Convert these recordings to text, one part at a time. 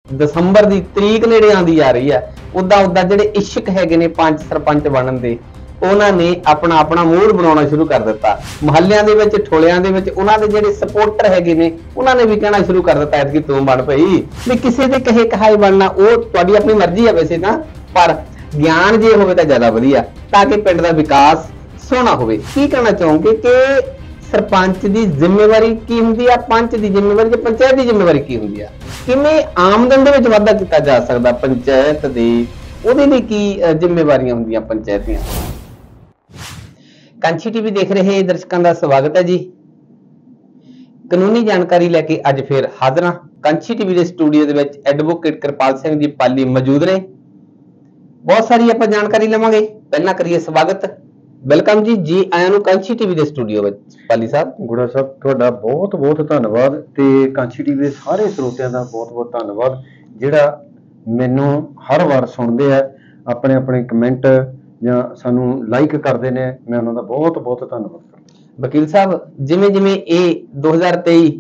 ਦਸੰਬਰ ਦੀ ਤਰੀਕ ਨੇੜੇ ਆਉਂਦੀ ਜਾ ਰਹੀ ਹੈ, ਉਦਾਂ ਜਿਹੜੇ ਇਸ਼ਕ ਹੈਗੇ ਨੇ ਪੰਚ ਸਰਪੰਚ ਬਣਨ ਦੇ, ਉਹਨਾਂ ਨੇ ਆਪਣਾ ਮੂਡ ਬਣਾਉਣਾ ਸ਼ੁਰੂ ਕਰ ਦਿੱਤਾ। ਮੁਹੱਲਿਆਂ ਦੇ ਵਿੱਚ, ਠੋਲਿਆਂ ਦੇ ਵਿੱਚ ਉਹਨਾਂ ਦੇ ਜਿਹੜੇ ਸਪੋਰਟਰ ਹੈਗੇ ਨੇ, ਉਹਨਾਂ ਨੇ ਵੀ ਕਹਿਣਾ ਸ਼ੁਰੂ ਕਰ ਦਿੱਤਾ ਕਿ ਤੂੰ ਬਣ ਪਈ। ਵੀ ਕਿਸੇ ਦੇ ਕਹੇ ਕਹਾਈ ਬਣਨਾ ਉਹ ਤੁਹਾਡੀ ਆਪਣੀ ਮਰਜ਼ੀ ਹੈ ਵੈਸੇ ਤਾਂ, ਪਰ ਗਿਆਨ ਜੇ ਹੋਵੇ ਤਾਂ ਜ਼ਿਆਦਾ ਵਧੀਆ, ਤਾਂ ਕਿ ਪਿੰਡ ਦਾ ਵਿਕਾਸ ਸੋਹਣਾ ਹੋਵੇ। ਕੀ ਕਹਿਣਾ ਚਾਹੋਗੇ ਕਿ ਸਰਪੰਚ ਦੀ ਜ਼ਿੰਮੇਵਾਰੀ ਕੀ ਹੁੰਦੀ ਆ, ਪੰਚ ਦੀ ਜ਼ਿੰਮੇਵਾਰੀ, ਤੇ ਪੰਚਾਇਤ ਦੀ ਜ਼ਿੰਮੇਵਾਰੀ ਕੀ ਹੁੰਦੀ ਆ? ਕਿਵੇਂ ਆਮਦਨ ਦੇ ਵਿੱਚ ਵਾਧਾ ਕੀਤਾ ਜਾ ਸਕਦਾ ਪੰਚਾਇਤ ਦੀ, ਉਹਦੇ ਲਈ ਕੀ ਜ਼ਿੰਮੇਵਾਰੀਆਂ ਹੁੰਦੀਆਂ ਪੰਚਾਇਤ ਦੀਆਂ? ਕਾਂਚੀ ਟੀਵੀ ਦੇਖ ਰਹੇ ਦਰਸ਼ਕਾਂ ਦਾ ਸਵਾਗਤ ਹੈ ਜੀ। ਕਾਨੂੰਨੀ ਜਾਣਕਾਰੀ ਲੈ ਕੇ ਅੱਜ ਫਿਰ ਹਾਜ਼ਰ ਹਾਂ। ਕਾਂਚੀ ਟੀਵੀ ਦੇ ਸਟੂਡੀਓ ਦੇ ਵਿੱਚ ਐਡਵੋਕੇਟ ਕਿਰਪਾਲ ਸਿੰਘ ਜੀ ਪਾਲੀ ਮੌਜੂਦ ਨੇ। ਬਹੁਤ ਸਾਰੀ ਆਪਾਂ ਜਾਣਕਾਰੀ ਲਵਾਂਗੇ। ਪਹਿਲਾਂ ਕਰੀਏ ਸਵਾਗਤ, ਵੈਲਕਮ ਜੀ, ਜੀ ਆਇਆਂ ਨੂੰ ਕਾਂਚੀ ਟੀਵੀ ਦੇ ਸਟੂਡੀਓ ਵਿੱਚ। ਪਾਲੀ ਸਾਹਿਬ, ਗੁੜਾ ਸਾਹਿਬ, ਤੁਹਾਡਾ ਬਹੁਤ ਬਹੁਤ ਧੰਨਵਾਦ, ਤੇ ਕਾਂਚੀ ਟੀਵੀ ਦੇ ਸਾਰੇ ਸਰੋਤਿਆਂ ਦਾ ਬਹੁਤ ਬਹੁਤ ਧੰਨਵਾਦ ਜਿਹੜਾ ਮੈਨੂੰ ਹਰ ਵਾਰ ਸੁਣਦੇ ਆ, ਆਪਣੇ ਆਪਣੇ ਕਮੈਂਟ ਜਾਂ ਸਾਨੂੰ ਲਾਈਕ ਕਰਦੇ ਨੇ। ਮੈਂ ਉਹਨਾਂ ਦਾ ਬਹੁਤ ਬਹੁਤ ਧੰਨਵਾਦ ਕਰਦਾ। ਵਕੀਲ ਸਾਹਿਬ, ਜਿਵੇਂ ਜਿਵੇਂ ਇਹ 2023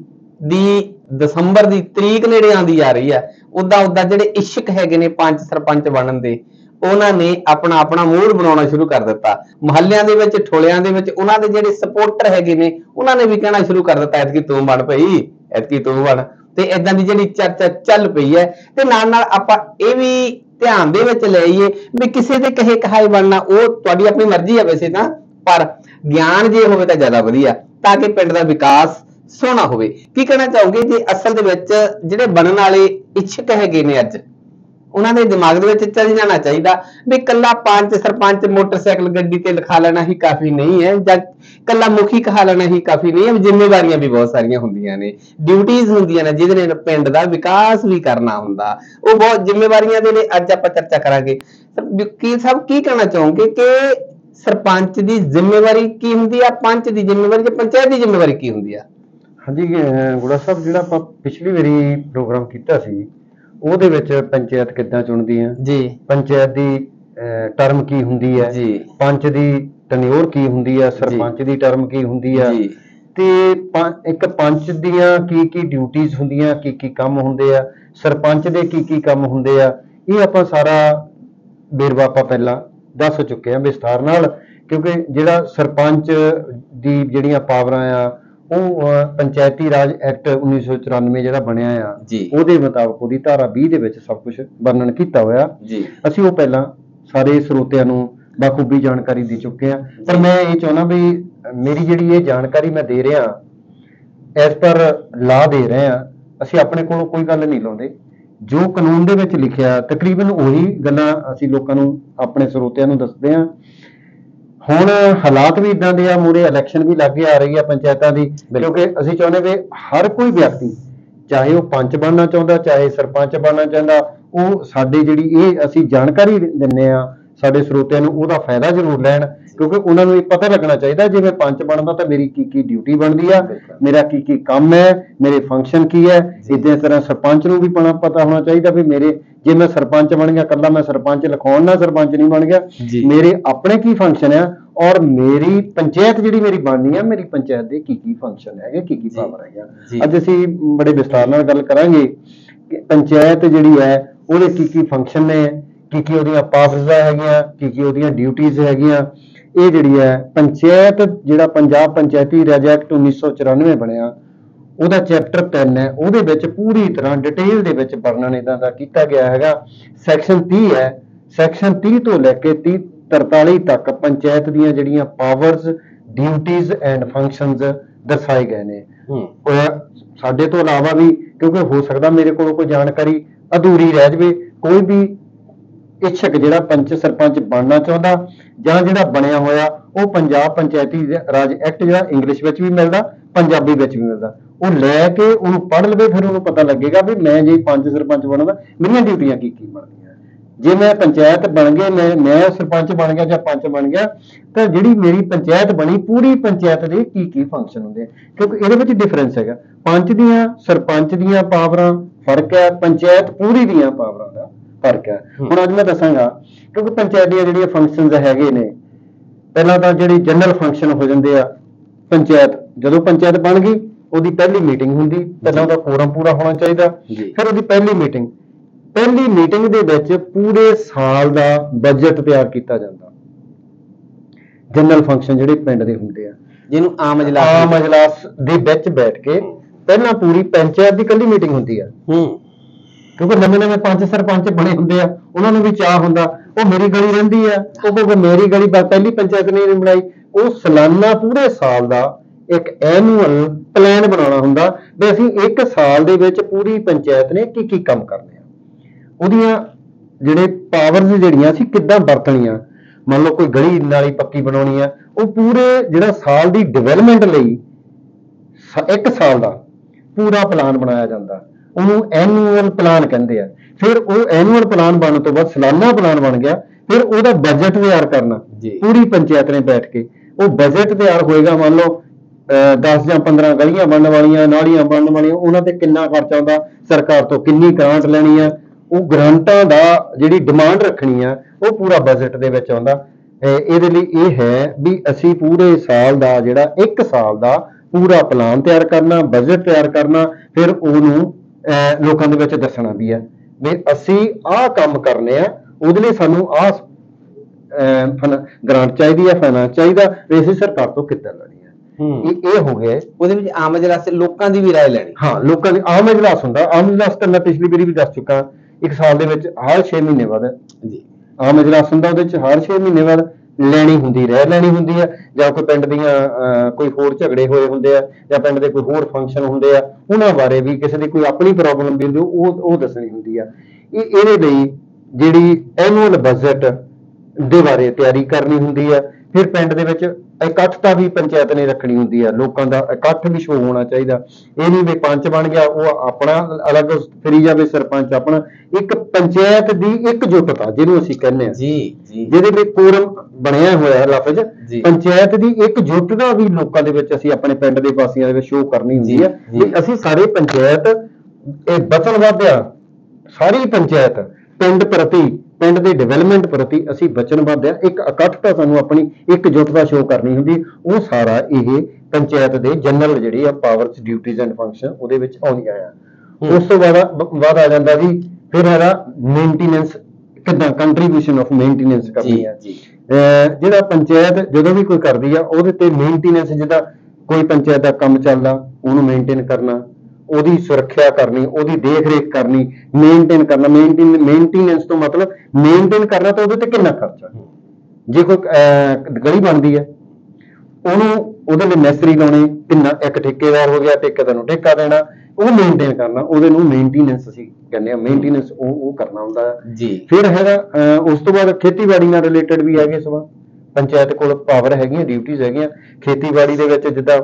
ਦੀ ਦਸੰਬਰ ਦੀ ਤਰੀਕ ਨੇੜੇ ਆਉਂਦੀ ਜਾ ਰਹੀ ਹੈ, ਉਦਾਂ ਜਿਹੜੇ ਇਸ਼ਕ ਹੈਗੇ ਨੇ ਪੰਚ ਸਰਪੰਚ ਬਣਨ ਦੇ, ਉਹਨਾਂ ਨੇ ਆਪਣਾ ਮੂਡ ਬਣਾਉਣਾ ਸ਼ੁਰੂ ਕਰ ਦਿੱਤਾ। ਮੁਹੱਲਿਆਂ ਦੇ ਵਿੱਚ, ਠੋਲਿਆਂ ਦੇ ਵਿੱਚ ਉਹਨਾਂ ਦੇ ਜਿਹੜੇ ਸਪੋਰਟਰ ਹੈਗੇ ਨੇ, ਉਹਨਾਂ ਨੇ ਵੀ ਕਹਿਣਾ ਸ਼ੁਰੂ ਕਰ ਦਿੱਤਾ ਐਤਕੀ ਤੂੰ ਬਣ ਪਈ, ਐਤਕੀ ਤੂੰ ਬਣ। ਤੇ ਏਦਾਂ ਦੀ ਜਿਹੜੀ ਚਰਚਾ ਚੱਲ ਪਈ ਹੈ, ਤੇ ਨਾਲ ਆਪਾਂ ਇਹ ਵੀ ਧਿਆਨ ਦੇ ਵਿੱਚ ਲਈਏ ਵੀ ਕਿਸੇ ਦੇ ਕਹੇ ਕਹਾਈ ਬਣਨਾ ਉਹ ਤੁਹਾਡੀ ਆਪਣੀ ਮਰਜ਼ੀ ਹੈ ਵੈਸੇ ਤਾਂ, ਪਰ ਗਿਆਨ ਜੇ ਹੋਵੇ ਤਾਂ ਜ਼ਿਆਦਾ ਵਧੀਆ, ਤਾਂ ਕਿ ਪਿੰਡ ਦਾ ਵਿਕਾਸ ਸੋਹਣਾ ਹੋਵੇ। ਕੀ ਕਹਿਣਾ ਚਾਹੋਗੇ ਜੇ ਅਸਲ ਦੇ ਵਿੱਚ ਜਿਹੜੇ ਬਣਨ ਵਾਲੇ ਇੱਛਕ ਹੈਗੇ ਨੇ ਅੱਜ, ਉਹਨਾਂ ਦੇ ਦਿਮਾਗ ਦੇ ਵਿੱਚ ਚੱਲ ਜਾਣਾ ਚਾਹੀਦਾ ਵੀ ਕੱਲਾ ਪੰਚ ਸਰਪੰਚ ਮੋਟਰਸਾਈਕਲ ਗੱਡੀ ਤੇ ਲਿਖਾ ਲੈਣਾ ਹੀ ਕਾਫੀ ਨਹੀਂ ਹੈ, ਜਾਂ ਕੱਲਾ ਮੁਖੀ ਕਹਾ ਲੈਣਾ ਹੀ ਕਾਫੀ ਨਹੀਂ ਹੈ। ਜ਼ਿੰਮੇਵਾਰੀਆਂ ਵੀ ਬਹੁਤ ਸਾਰੀਆਂ ਹੁੰਦੀਆਂ ਨੇ, ਡਿਊਟੀਆਂ ਹੁੰਦੀਆਂ ਨੇ ਜਿਹਦੇ ਨਾਲ ਪਿੰਡ ਦਾ ਵਿਕਾਸ ਵੀ ਕਰਨਾ ਹੁੰਦਾ। ਉਹ ਬਹੁਤ ਜ਼ਿੰਮੇਵਾਰੀਆਂ ਦੇ ਲਈ ਅੱਜ ਆਪਾਂ ਚਰਚਾ ਕਰਾਂਗੇ। ਕੀ ਸਭ ਕੀ ਕਹਿਣਾ ਚਾਹੋਗੇ ਕਿ ਸਰਪੰਚ ਦੀ ਜ਼ਿੰਮੇਵਾਰੀ ਕੀ ਹੁੰਦੀ ਆ, ਪੰਚ ਦੀ ਜ਼ਿੰਮੇਵਾਰੀ, ਤੇ ਪੰਚਾਇਤ ਦੀ ਜ਼ਿੰਮੇਵਾਰੀ ਕੀ ਹੁੰਦੀ ਆ? ਹਾਂਜੀ ਗੁੜਾ ਸਾਹਿਬ, ਜਿਹੜਾ ਆਪਾਂ ਪਿਛਲੀ ਵਾਰੀ ਪ੍ਰੋਗਰਾਮ ਕੀਤਾ ਸੀ ਉਹਦੇ ਵਿੱਚ ਪੰਚਾਇਤ ਕਿੱਦਾਂ ਚੁਣਦੀ ਹੈ ਜੀ, ਪੰਚਾਇਤ ਦੀ ਟਰਮ ਕੀ ਹੁੰਦੀ ਹੈ ਜੀ, ਪੰਚ ਦੀ ਟੈਨਿਓਰ ਕੀ ਹੁੰਦੀ ਹੈ, ਸਰਪੰਚ ਦੀ ਟਰਮ ਕੀ ਹੁੰਦੀ ਹੈ, ਤੇ ਇੱਕ ਪੰਚ ਦੀਆਂ ਕੀ ਡਿਊਟੀਆਂ ਹੁੰਦੀਆਂ, ਕੀ ਕੰਮ ਹੁੰਦੇ ਆ, ਸਰਪੰਚ ਦੇ ਕੀ ਕੰਮ ਹੁੰਦੇ ਆ, ਇਹ ਆਪਾਂ ਸਾਰਾ ਵੇਰਵਾ ਆਪਾਂ ਪਹਿਲਾਂ ਦੱਸ ਚੁੱਕੇ ਹਾਂ ਵਿਸਥਾਰ ਨਾਲ। ਕਿਉਂਕਿ ਜਿਹੜਾ ਸਰਪੰਚ ਦੀ ਜਿਹੜੀਆਂ ਪਾਵਰਾਂ ਆ ਉਹ ਪੰਚਾਇਤੀ ਰਾਜ ਐਕਟ 1994 ਜਿਹੜਾ ਬਣਿਆ ਆ ਉਹਦੇ ਮੁਤਾਬਕ ਉਹਦੀ ਧਾਰਾ 20 ਦੇ ਵਿੱਚ ਸਭ ਕੁਝ ਵਰਣਨ ਕੀਤਾ ਹੋਇਆ ਜੀ। ਅਸੀਂ ਉਹ ਪਹਿਲਾਂ ਸਾਰੇ ਸਰੋਤਿਆਂ ਨੂੰ ਬਾਖੂਬੀ ਜਾਣਕਾਰੀ ਦੇ ਚੁੱਕੇ ਹਾਂ, ਪਰ ਮੈਂ ਇਹ ਚਾਹੁੰਦਾ ਵੀ ਮੇਰੀ ਜਿਹੜੀ ਇਹ ਜਾਣਕਾਰੀ ਮੈਂ ਦੇ ਰਿਹਾ ਐਸ ਪਰ ਲਾ ਦੇ ਰਹੇ ਹਾਂ। ਅਸੀਂ ਆਪਣੇ ਕੋਲੋਂ ਕੋਈ ਗੱਲ ਨਹੀਂ ਲਾਉਂਦੇ, ਜੋ ਕਾਨੂੰਨ ਦੇ ਵਿੱਚ ਲਿਖਿਆ ਤਕਰੀਬਨ ਉਹੀ ਗੱਲਾਂ ਅਸੀਂ ਲੋਕਾਂ ਨੂੰ, ਆਪਣੇ ਸਰੋਤਿਆਂ ਨੂੰ ਦੱਸਦੇ ਹਾਂ। ਹੁਣ ਹਾਲਾਤ ਵੀ ਇਦਾਂ ਦੇ ਆ, ਮੂਹਰੇ ਇਲੈਕਸ਼ਨ ਵੀ ਲਾਗੇ ਆ ਰਹੀ ਆ ਪੰਚਾਇਤਾਂ ਦੀ, ਕਿਉਂਕਿ ਅਸੀਂ ਚਾਹੁੰਦੇ ਵੀ ਹਰ ਕੋਈ ਵਿਅਕਤੀ, ਚਾਹੇ ਉਹ ਪੰਚ ਬਣਨਾ ਚਾਹੁੰਦਾ, ਚਾਹੇ ਸਰਪੰਚ ਬਣਨਾ ਚਾਹੁੰਦਾ, ਉਹ ਸਾਡੀ ਜਿਹੜੀ ਇਹ ਅਸੀਂ ਜਾਣਕਾਰੀ ਦਿੰਦੇ ਆ ਸਾਡੇ ਸਰੋਤਿਆਂ ਨੂੰ, ਉਹਦਾ ਫਾਇਦਾ ਜ਼ਰੂਰ ਲੈਣ। ਕਿਉਂਕਿ ਉਹਨਾਂ ਨੂੰ ਇਹ ਪਤਾ ਲੱਗਣਾ ਚਾਹੀਦਾ ਜੇ ਮੈਂ ਪੰਚ ਬਣਦਾ ਤਾਂ ਮੇਰੀ ਕੀ ਡਿਊਟੀ ਬਣਦੀ ਆ, ਮੇਰਾ ਕੀ ਕੰਮ ਹੈ, ਮੇਰੇ ਫੰਕਸ਼ਨ ਕੀ ਹੈ। ਇਸੇ ਤਰ੍ਹਾਂ ਸਰਪੰਚ ਨੂੰ ਵੀ ਪਤਾ ਹੋਣਾ ਚਾਹੀਦਾ ਵੀ ਮੇਰੇ, ਜੇ ਮੈਂ ਸਰਪੰਚ ਬਣ ਗਿਆ, ਕੱਲਾ ਮੈਂ ਸਰਪੰਚ ਲਿਖਾਉਣ ਨਾਲ ਸਰਪੰਚ ਨਹੀਂ ਬਣ ਗਿਆ, ਮੇਰੇ ਆਪਣੇ ਕੀ ਫੰਕਸ਼ਨ ਆ, ਔਰ ਮੇਰੀ ਪੰਚਾਇਤ ਜਿਹੜੀ ਮੇਰੀ ਬਣਨੀ ਆ, ਮੇਰੀ ਪੰਚਾਇਤ ਦੇ ਕੀ ਫੰਕਸ਼ਨ ਹੈਗੇ, ਕੀ ਪਾਵਰ ਹੈਗਾ। ਅੱਜ ਅਸੀਂ ਬੜੇ ਵਿਸਤਾਰ ਨਾਲ ਗੱਲ ਕਰਾਂਗੇ ਕਿ ਪੰਚਾਇਤ ਜਿਹੜੀ ਹੈ ਉਹਦੇ ਕੀ ਫੰਕਸ਼ਨ ਨੇ, ਕੀ ਉਹਦੀਆਂ ਪਾਵਰਸ ਹੈਗੀਆਂ, ਕੀ ਉਹਦੀਆਂ ਡਿਊਟੀਆਂ ਹੈਗੀਆਂ। ਇਹ ਜਿਹੜੀ ਹੈ ਪੰਚਾਇਤ, ਜਿਹੜਾ ਪੰਜਾਬ ਪੰਚਾਇਤੀ ਰਾਜ ਐਕਟ 1994 ਬਣਿਆ, ਉਹਦਾ ਚੈਪਟਰ 3 ਹੈ, ਉਹਦੇ ਵਿੱਚ ਪੂਰੀ ਤਰ੍ਹਾਂ ਡਿਟੇਲ ਦੇ ਵਿੱਚ ਵਰਣਨ ਇਹਨਾਂ ਦਾ ਕੀਤਾ ਗਿਆ ਹੈਗਾ। ਸੈਕਸ਼ਨ 30 ਹੈ, ਸੈਕਸ਼ਨ 30 ਤੋਂ ਲੈ ਕੇ 43 ਤੱਕ ਪੰਚਾਇਤ ਦੀਆਂ ਜਿਹੜੀਆਂ ਪਾਵਰਸ, ਡਿਊਟੀਜ਼ ਐਂਡ ਫੰਕਸ਼ਨਸ ਦਰਸਾਏ ਗਏ ਨੇ। ਸਾਡੇ ਤੋਂ ਇਲਾਵਾ ਵੀ, ਕਿਉਂਕਿ ਹੋ ਸਕਦਾ ਮੇਰੇ ਕੋਲ ਕੋਈ ਜਾਣਕਾਰੀ ਅਧੂਰੀ ਰਹਿ ਜਾਵੇ, ਕੋਈ ਵੀ ਇੱਛਕ ਜਿਹੜਾ ਪੰਚ ਸਰਪੰਚ ਬਣਨਾ ਚਾਹੁੰਦਾ ਜਾਂ ਜਿਹੜਾ ਬਣਿਆ ਹੋਇਆ, ਉਹ ਪੰਜਾਬ ਪੰਚਾਇਤੀ ਰਾਜ ਐਕਟ ਜਿਹੜਾ ਇੰਗਲਿਸ਼ ਵਿੱਚ ਵੀ ਮਿਲਦਾ, ਪੰਜਾਬੀ ਵਿੱਚ ਵੀ ਮਿਲਦਾ, ਉਹ ਲੈ ਕੇ ਉਹਨੂੰ ਪੜ੍ਹ ਲਵੇ, ਫਿਰ ਉਹਨੂੰ ਪਤਾ ਲੱਗੇਗਾ ਵੀ ਮੈਂ ਜੇ ਪੰਚ ਸਰਪੰਚ ਬਣਦਾ ਮੇਰੀਆਂ ਡਿਊਟੀਆਂ ਕੀ ਬਣਦੀਆਂ। ਜੇ ਮੈਂ ਪੰਚਾਇਤ ਬਣ ਗਏ, ਮੈਂ ਸਰਪੰਚ ਬਣ ਗਿਆ ਜਾਂ ਪੰਚ ਬਣ ਗਿਆ, ਤਾਂ ਜਿਹੜੀ ਮੇਰੀ ਪੰਚਾਇਤ ਬਣੀ, ਪੂਰੀ ਪੰਚਾਇਤ ਦੇ ਕੀ ਫੰਕਸ਼ਨ ਹੁੰਦੇ ਆ। ਕਿਉਂਕਿ ਇਹਦੇ ਵਿੱਚ ਡਿਫਰੈਂਸ ਹੈਗਾ, ਪੰਚ ਦੀਆਂ ਸਰਪੰਚ ਦੀਆਂ ਪਾਵਰਾਂ ਫਰਕ ਹੈ, ਪੰਚਾਇਤ ਪੂਰੀ ਦੀਆਂ ਪਾਵਰਾਂ ਦਾ ਫਰਕ ਹੈ। ਹੁਣ ਅੱਜ ਮੈਂ ਦੱਸਾਂਗਾ, ਕਿਉਂਕਿ ਪੰਚਾਇਤ ਦੀਆਂ ਜਿਹੜੀਆਂ ਫੰਕਸ਼ਨਸ ਹੈਗੇ ਨੇ, ਪਹਿਲਾਂ ਤਾਂ ਜਿਹੜੀ ਜਨਰਲ ਫੰਕਸ਼ਨ ਹੋ ਜਾਂਦੇ ਆ। ਪੰਚਾਇਤ ਜਦੋਂ ਪੰਚਾਇਤ ਬਣ ਗਈ, ਉਹਦੀ ਪਹਿਲੀ ਮੀਟਿੰਗ ਹੁੰਦੀ, ਪਹਿਲਾਂ ਉਹਦਾ ਫੋਰਮ ਪੂਰਾ ਹੋਣਾ ਚਾਹੀਦਾ, ਫਿਰ ਉਹਦੀ ਪਹਿਲੀ ਮੀਟਿੰਗ ਪਹਿਲੀ ਮੀਟਿੰਗ ਦੇ ਵਿੱਚ ਪੂਰੇ ਸਾਲ ਦਾ ਬਜਟ ਤਿਆਰ ਕੀਤਾ ਜਾਂਦਾ। ਜਨਰਲ ਫੰਕਸ਼ਨ ਜਿਹੜੇ ਪਿੰਡ ਦੇ ਹੁੰਦੇ ਆ, ਜਿਹਨੂੰ ਆਮ ਇਜਲਾਸ ਦੇ ਵਿੱਚ ਬੈਠ ਕੇ ਪਹਿਲਾਂ ਪੂਰੀ ਪੰਚਾਇਤ ਦੀ ਇਕੱਲੀ ਮੀਟਿੰਗ ਹੁੰਦੀ ਆ। ਕਿਉਂਕਿ ਨਵੇਂ ਪੰਚ ਸਰਪੰਚ ਬਣੇ ਹੁੰਦੇ ਆ, ਉਹਨਾਂ ਨੂੰ ਵੀ ਚਾਹ ਹੁੰਦਾ ਉਹ ਮੇਰੀ ਗਲੀ ਰਹਿੰਦੀ ਆ, ਉਹ ਮੇਰੀ ਗਲੀ ਪਹਿਲੀ ਪੰਚਾਇਤ ਨੇ ਬਣਾਈ। ਉਹ ਸਾਲਾਨਾ ਪੂਰੇ ਸਾਲ ਦਾ ਇੱਕ ਐਨੂਅਲ ਪਲਾਨ ਬਣਾਉਣਾ ਹੁੰਦਾ ਵੀ ਅਸੀਂ ਇੱਕ ਸਾਲ ਦੇ ਵਿੱਚ ਪੂਰੀ ਪੰਚਾਇਤ ਨੇ ਕੀ ਕੀ ਕੰਮ ਕਰਨੇ ਆ, ਉਹਦੀਆਂ ਜਿਹੜੇ ਪਾਵਰਸ ਜਿਹੜੀਆਂ ਅਸੀਂ ਕਿੱਦਾਂ ਵਰਤਣੀਆਂ। ਮੰਨ ਲਓ ਕੋਈ ਗਲੀ ਨਾਲੀ ਪੱਕੀ ਬਣਾਉਣੀ ਆ, ਉਹ ਪੂਰੇ ਜਿਹੜਾ ਸਾਲ ਦੀ ਡਿਵੈਲਪਮੈਂਟ ਲਈ ਇੱਕ ਸਾਲ ਦਾ ਪੂਰਾ ਪਲਾਨ ਬਣਾਇਆ ਜਾਂਦਾ, ਉਹਨੂੰ ਐਨੂਅਲ ਪਲਾਨ ਕਹਿੰਦੇ ਆ। ਫਿਰ ਉਹ ਐਨੂਅਲ ਪਲਾਨ ਬਣਨ ਤੋਂ ਬਾਅਦ ਸਾਲਾਨਾ ਪਲਾਨ ਬਣ ਗਿਆ, ਫਿਰ ਉਹਦਾ ਬਜਟ ਤਿਆਰ ਕਰਨਾ ਪੂਰੀ ਪੰਚਾਇਤ ਨੇ ਬੈਠ ਕੇ। ਉਹ ਬਜਟ ਤਿਆਰ ਹੋਏਗਾ, ਮੰਨ ਲਓ 10 ਜਾਂ 15 ਗਲੀਆਂ ਬਣਨ ਵਾਲੀਆਂ, ਨਾਲੀਆਂ ਬਣਨ ਵਾਲੀਆਂ, ਉਹਨਾਂ ਤੇ ਕਿੰਨਾ ਖਰਚਾ ਆਉਂਦਾ, ਸਰਕਾਰ ਤੋਂ ਕਿੰਨੀ ਗ੍ਰਾਂਟ ਲੈਣੀ ਆ, ਉਹ ਗ੍ਰਾਂਟਾਂ ਦਾ ਜਿਹੜੀ ਡਿਮਾਂਡ ਰੱਖਣੀ ਆ, ਉਹ ਪੂਰਾ ਬਜਟ ਦੇ ਵਿੱਚ ਆਉਂਦਾ। ਇਹਦੇ ਲਈ ਇਹ ਹੈ ਵੀ ਅਸੀਂ ਪੂਰੇ ਸਾਲ ਦਾ ਜਿਹੜਾ ਇੱਕ ਸਾਲ ਦਾ ਪੂਰਾ ਪਲਾਨ ਤਿਆਰ ਕਰਨਾ, ਬਜਟ ਤਿਆਰ ਕਰਨਾ, ਫਿਰ ਉਹਨੂੰ ਲੋਕਾਂ ਦੇ ਵਿੱਚ ਦੱਸਣਾ ਵੀ ਹੈ ਵੀ ਅਸੀਂ ਆਹ ਕੰਮ ਕਰਨੇ ਆ, ਉਹਦੇ ਲਈ ਸਾਨੂੰ ਆਹ ਗ੍ਰਾਂਟ ਚਾਹੀਦੀ ਹੈ, ਫਾਈਨਾਂਸ ਚਾਹੀਦਾ, ਵੀ ਅਸੀਂ ਸਰਕਾਰ ਤੋਂ ਕਿੱਦਾਂ ਲੈਣੀ ਹੈ। ਇਹ ਹੋ ਗਿਆ। ਉਹਦੇ ਵਿੱਚ ਆਮ ਇਜਲਾਸ ਲੋਕਾਂ ਦੀ ਵੀ ਰਾਏ ਲੈਣੀ। ਹਾਂ, ਲੋਕਾਂ ਦੀ ਆਮ ਇਜਲਾਸ ਹੁੰਦਾ। ਆਮ ਇਜਲਾਸ ਤਾਂ ਮੈਂ ਪਿਛਲੀ ਵਾਰੀ ਵੀ ਦੱਸ ਚੁੱਕਾ, ਇੱਕ ਸਾਲ ਦੇ ਵਿੱਚ ਹਰ 6 ਮਹੀਨੇ ਬਾਅਦ ਆਮ ਇਜਲਾਸ ਹੁੰਦਾ। ਉਹਦੇ ਵਿੱਚ ਹਰ 6 ਮਹੀਨੇ ਬਾਅਦ ਲੈਣੀ ਹੁੰਦੀ, ਰਹਿ ਲੈਣੀ ਹੁੰਦੀ ਹੈ, ਜਾਂ ਕੋਈ ਪਿੰਡ ਦੀਆਂ ਕੋਈ ਹੋਰ ਝਗੜੇ ਹੋਏ ਹੁੰਦੇ ਆ, ਜਾਂ ਪਿੰਡ ਦੇ ਕੋਈ ਹੋਰ ਫੰਕਸ਼ਨ ਹੁੰਦੇ ਆ, ਉਹਨਾਂ ਬਾਰੇ ਵੀ ਕਿਸੇ ਦੀ ਕੋਈ ਆਪਣੀ ਪ੍ਰੋਬਲਮ ਵੀ ਹੁੰਦੀ ਉਹ ਦੱਸਣੀ ਹੁੰਦੀ ਆ। ਇਹਦੇ ਲਈ ਜਿਹੜੀ ਐਨੂਅਲ ਬਜਟ ਦੇ ਬਾਰੇ ਤਿਆਰੀ ਕਰਨੀ ਹੁੰਦੀ ਹੈ। ਫਿਰ ਪਿੰਡ ਦੇ ਵਿੱਚ ਇਕੱਠਤਾ ਵੀ ਪੰਚਾਇਤ ਨੇ ਰੱਖਣੀ ਹੁੰਦੀ ਹੈ, ਲੋਕਾਂ ਦਾ ਇਕੱਠ ਵੀ ਸ਼ੋ ਹੋਣਾ ਚਾਹੀਦਾ। ਇਹ ਨਹੀਂ ਵੀ ਪੰਚ ਬਣ ਗਿਆ ਉਹ ਆਪਣਾ ਅਲੱਗ ਫਰੀ ਜਾਵੇ, ਸਰਪੰਚ ਆਪਣਾ। ਇੱਕ ਪੰਚਾਇਤ ਦੀ ਇਕਜੁੱਟਤਾ ਜਿਹਨੂੰ ਅਸੀਂ ਕਹਿੰਦੇ ਹਾਂ, ਜਿਹਦੇ ਵਿੱਚ ਕੋਰਮ ਬਣਿਆ ਹੋਇਆ ਲਫ਼ਜ਼ ਪੰਚਾਇਤ ਦੀ ਇਕਜੁੱਟਤਾ ਵੀ ਲੋਕਾਂ ਦੇ ਵਿੱਚ ਅਸੀਂ ਆਪਣੇ ਪਿੰਡ ਦੇ ਵਾਸੀਆਂ ਦੇ ਵਿੱਚ ਸ਼ੋ ਕਰਨੀ ਹੁੰਦੀ ਹੈ ਵੀ ਅਸੀਂ ਸਾਰੇ ਪੰਚਾਇਤ ਇਹ ਵਚਨਬੱਧ ਆ। ਸਾਰੀ ਪੰਚਾਇਤ ਪਿੰਡ ਪ੍ਰਤੀ, ਪਿੰਡ ਦੇ ਡਿਵੈਲਪਮੈਂਟ ਪ੍ਰਤੀ ਅਸੀਂ ਵਚਨਬੱਧ ਆ। ਇੱਕ ਇਕੱਠਤਾ ਸਾਨੂੰ ਆਪਣੀ ਇਕਜੁੱਟਤਾ ਸ਼ੋ ਕਰਨੀ ਹੁੰਦੀ। ਉਹ ਸਾਰਾ ਇਹ ਪੰਚਾਇਤ ਦੇ ਜਨਰਲ ਜਿਹੜੇ ਆ ਪਾਵਰਸ, ਡਿਊਟੀਜ਼ ਐਂਡ ਫੰਕਸ਼ਨ ਉਹਦੇ ਵਿੱਚ ਆਉਂਦੀਆਂ ਆ। ਉਸ ਤੋਂ ਬਾਅਦ ਆ ਜਾਂਦਾ ਜੀ ਫਿਰ ਇਹਦਾ ਮੇਨਟੇਨੈਂਸ, ਕਿੱਦਾਂ ਕੰਟਰੀਬਿਊਸ਼ਨ ਆਫ ਮੇਨਟੇਨੈਂਸ ਕਰਨੀ ਆ। ਜਿਹੜਾ ਪੰਚਾਇਤ ਜਦੋਂ ਵੀ ਕੋਈ ਕਰਦੀ ਆ ਉਹਦੇ ਤੇ ਮੇਨਟੇਨੈਂਸ, ਜਿੱਦਾਂ ਕੋਈ ਪੰਚਾਇਤ ਦਾ ਕੰਮ ਚੱਲਦਾ ਉਹਨੂੰ ਮੇਨਟੇਨ ਕਰਨਾ, ਉਹਦੀ ਸੁਰੱਖਿਆ ਕਰਨੀ, ਉਹਦੀ ਦੇਖ ਰੇਖ ਕਰਨੀ, ਮੇਨਟੇਨ ਕਰਨਾ। ਮੇਨਟੇਨੈਂਸ ਤੋਂ ਮਤਲਬ ਮੇਨਟੇਨ ਕਰਨਾ ਤਾਂ ਉਹਦੇ ਤੇ ਕਿੰਨਾ ਖਰਚਾ। ਜੇ ਕੋਈ ਗਲੀ ਬਣਦੀ ਹੈ ਉਹਨੂੰ ਉਹਦੇ ਲਈ ਮਿਸਤਰੀ ਲਾਉਣੇ ਕਿੰਨਾ, ਇੱਕ ਠੇਕੇਦਾਰ ਹੋ ਗਿਆ, ਠੇਕੇਦਾਰ ਨੂੰ ਠੇਕਾ ਦੇਣਾ, ਉਹ ਮੇਨਟੇਨ ਕਰਨਾ, ਉਹਦੇ ਨੂੰ ਮੇਨਟੇਨੈਂਸ ਅਸੀਂ ਕਹਿੰਦੇ ਆ। ਮੇਨਟੇਨੈਂਸ ਉਹ ਕਰਨਾ ਹੁੰਦਾ ਜੀ। ਫਿਰ ਹੈਗਾ ਉਸ ਤੋਂ ਬਾਅਦ ਖੇਤੀਬਾੜੀ ਨਾਲ ਰਿਲੇਟਡ ਵੀ ਹੈਗੇ ਸਭ ਪੰਚਾਇਤ ਕੋਲ ਪਾਵਰ ਹੈਗੀਆਂ, ਡਿਊਟੀਜ਼ ਹੈਗੀਆਂ। ਖੇਤੀਬਾੜੀ ਦੇ ਵਿੱਚ ਜਿੱਦਾਂ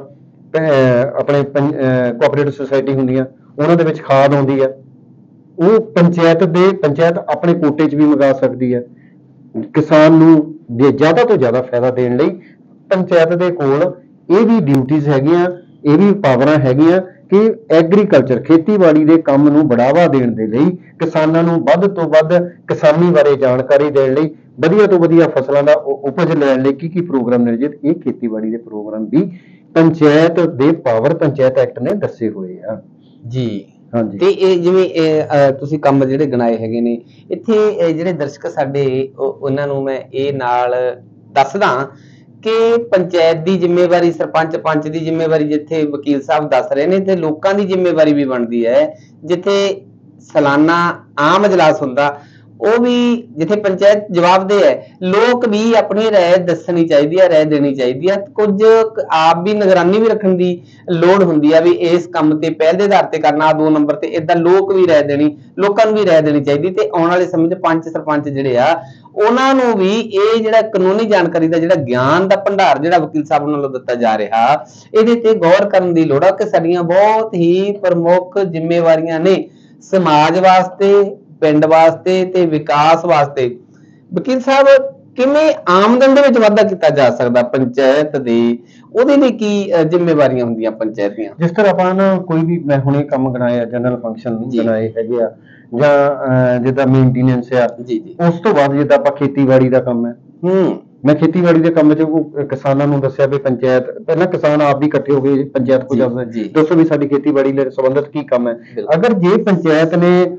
ਆਪਣੇ ਕੋਆਪਰੇਟਿਵ ਸੁਸਾਇਟੀ ਹੁੰਦੀਆਂ, ਉਹਨਾਂ ਦੇ ਵਿੱਚ ਖਾਦ ਆਉਂਦੀ ਹੈ, ਉਹ ਪੰਚਾਇਤ ਆਪਣੇ ਕੋਟੇ 'ਚ ਵੀ ਮੰਗਾ ਸਕਦੀ ਹੈ। ਕਿਸਾਨ ਨੂੰ ਜ਼ਿਆਦਾ ਤੋਂ ਜ਼ਿਆਦਾ ਫਾਇਦਾ ਦੇਣ ਲਈ ਪੰਚਾਇਤ ਦੇ ਕੋਲ ਇਹ ਵੀ ਡਿਊਟੀਜ਼ ਹੈਗੀਆਂ, ਇਹ ਵੀ ਪਾਵਰਾਂ ਹੈਗੀਆਂ ਕਿ ਐਗਰੀਕਲਚਰ, ਖੇਤੀਬਾੜੀ ਦੇ ਕੰਮ ਨੂੰ ਬੜਾਵਾ ਦੇਣ ਦੇ ਲਈ, ਕਿਸਾਨਾਂ ਨੂੰ ਵੱਧ ਤੋਂ ਵੱਧ ਕਿਸਾਨੀ ਬਾਰੇ ਜਾਣਕਾਰੀ ਦੇਣ ਲਈ, ਵਧੀਆ ਤੋਂ ਵਧੀਆ ਫਸਲਾਂ ਦਾ ਉਪਜ ਲੈਣ ਲਈ ਕੀ ਪ੍ਰੋਗਰਾਮ ਨਿਰਜਿਤ, ਇਹ ਖੇਤੀਬਾੜੀ ਦੇ ਪ੍ਰੋਗਰਾਮ ਵੀ ਪੰਚਾਇਤ ਦੇ ਪਾਵਰ ਪੰਚਾਇਤ ਐਕਟ ਨੇ ਦੱਸੇ ਹੋਏ ਆ ਜੀ। ਹਾਂਜੀ, ਤੇ ਇਹ ਜਿਵੇਂ ਤੁਸੀਂ ਕੰਮ ਜਿਹੜੇ ਗਿਣਾਏ ਹੈਗੇ ਨੇ ਇੱਥੇ, ਜਿਹੜੇ ਦਰਸ਼ਕ ਸਾਡੇ ਉਹਨਾਂ ਨੂੰ ਮੈਂ ਇਹ ਨਾਲ ਦੱਸਦਾ ਕਿ ਪੰਚਾਇਤ ਦੀ ਜ਼ਿੰਮੇਵਾਰੀ, ਸਰਪੰਚ ਪੰਚ ਦੀ ਜ਼ਿੰਮੇਵਾਰੀ ਜਿੱਥੇ ਵਕੀਲ ਸਾਹਿਬ ਦੱਸ ਰਹੇ ਨੇ, ਤੇ ਲੋਕਾਂ ਦੀ ਜ਼ਿੰਮੇਵਾਰੀ ਵੀ ਬਣਦੀ ਹੈ। ਜਿੱਥੇ ਸਾਲਾਨਾ ਆਮ ਇਜਲਾਸ ਹੁੰਦਾ ਉਹ ਵੀ, ਜਿੱਥੇ ਪੰਚਾਇਤ ਜਵਾਬਦੇਹ ਹੈ, ਲੋਕ ਵੀ ਆਪਣੀ ਰਾਏ ਦੱਸਣੀ ਚਾਹੀਦੀ ਹੈ, ਰਾਏ ਦੇਣੀ ਚਾਹੀਦੀ ਹੈ। ਕੁਝ ਆਪ ਵੀ ਨਿਗਰਾਨੀ ਵੀ ਰੱਖਣ ਦੀ ਲੋੜ ਹੁੰਦੀ ਹੈ ਵੀ ਇਸ ਕੰਮ ਤੇ ਪਹਿਲ ਦੇ ਆਧਾਰ ਤੇ ਕਰਨਾ, 2 ਨੰਬਰ ਤੇ ਏਦਾਂ ਲੋਕ ਵੀ ਰਾਏ ਦੇਣੀ, ਲੋਕਾਂ ਨੂੰ ਵੀ ਰਾਏ ਦੇਣੀ ਚਾਹੀਦੀ। ਤੇ ਆਉਣ ਵਾਲੇ ਸਮੇਂ 'ਚ ਪੰਚ ਸਰਪੰਚ ਜਿਹੜੇ ਆ ਉਹਨਾਂ ਨੂੰ ਵੀ ਇਹ ਜਿਹੜਾ ਕਾਨੂੰਨੀ ਜਾਣਕਾਰੀ ਦਾ ਜਿਹੜਾ ਗਿਆਨ ਦਾ ਭੰਡਾਰ ਜਿਹੜਾ ਵਕੀਲ ਸਾਹਿਬ ਨਾਲੋਂ ਦਿੱਤਾ ਜਾ ਰਿਹਾ, ਇਹਦੇ ਤੇ ਗੌਰ ਕਰਨ ਦੀ ਲੋੜ ਆ ਕਿ ਸਾਡੀਆਂ ਬਹੁਤ ਹੀ ਪ੍ਰਮੁੱਖ ਜ਼ਿੰਮੇਵਾਰੀਆਂ ਨੇ ਸਮਾਜ ਵਾਸਤੇ, ਪਿੰਡ ਵਾਸਤੇ ਤੇ ਵਿਕਾਸ ਵਾਸਤੇ। ਵਕੀਲ ਸਾਹਿਬ, ਕਿਵੇਂ ਆਮਦਨ ਦੇ ਵਿੱਚ ਵਾਧਾ ਕੀਤਾ ਜਾ ਸਕਦਾ ਪੰਚਾਇਤ ਦੇ, ਉਹਦੇ ਲਈ ਕੀ ਜ਼ਿੰਮੇਵਾਰੀਆਂ ਹੁੰਦੀਆਂ ਪੰਚਾਇਤ ਦੀਆਂ? ਜਿਸ ਤਰ੍ਹਾਂ ਆਪਾਂ ਨਾ ਕੋਈ ਵੀ, ਮੈਂ ਹੁਣੇ ਕੰਮ ਗਣਾਇਆ, ਜਨਰਲ ਫੰਕਸ਼ਨ ਗਣਾਏ ਹੈਗੇ ਆ, ਜਾਂ ਜਿੱਦਾਂ ਮੇਨਟੇਨੈਂਸ ਆ, ਉਸ ਤੋਂ ਬਾਅਦ ਜਿੱਦਾਂ ਆਪਾਂ ਖੇਤੀਬਾੜੀ ਦਾ ਕੰਮ ਹੈ, ਮੈਂ ਖੇਤੀਬਾੜੀ ਦੇ ਕੰਮ 'ਚ ਉਹ ਕਿਸਾਨਾਂ ਨੂੰ ਦੱਸਿਆ ਵੀ ਪੰਚਾਇਤ, ਪਹਿਲਾਂ ਕਿਸਾਨ ਆਪ ਵੀ ਇਕੱਠੇ ਹੋ ਗਏ, ਪੰਚਾਇਤ ਕੋਲ ਦੱਸੋ ਵੀ ਸਾਡੀ ਖੇਤੀਬਾੜੀ ਨਾਲ ਸੰਬੰਧਿਤ ਕੀ ਕੰਮ ਹੈ। ਅਗਰ ਜੇ ਪੰਚਾਇਤ ਨੇ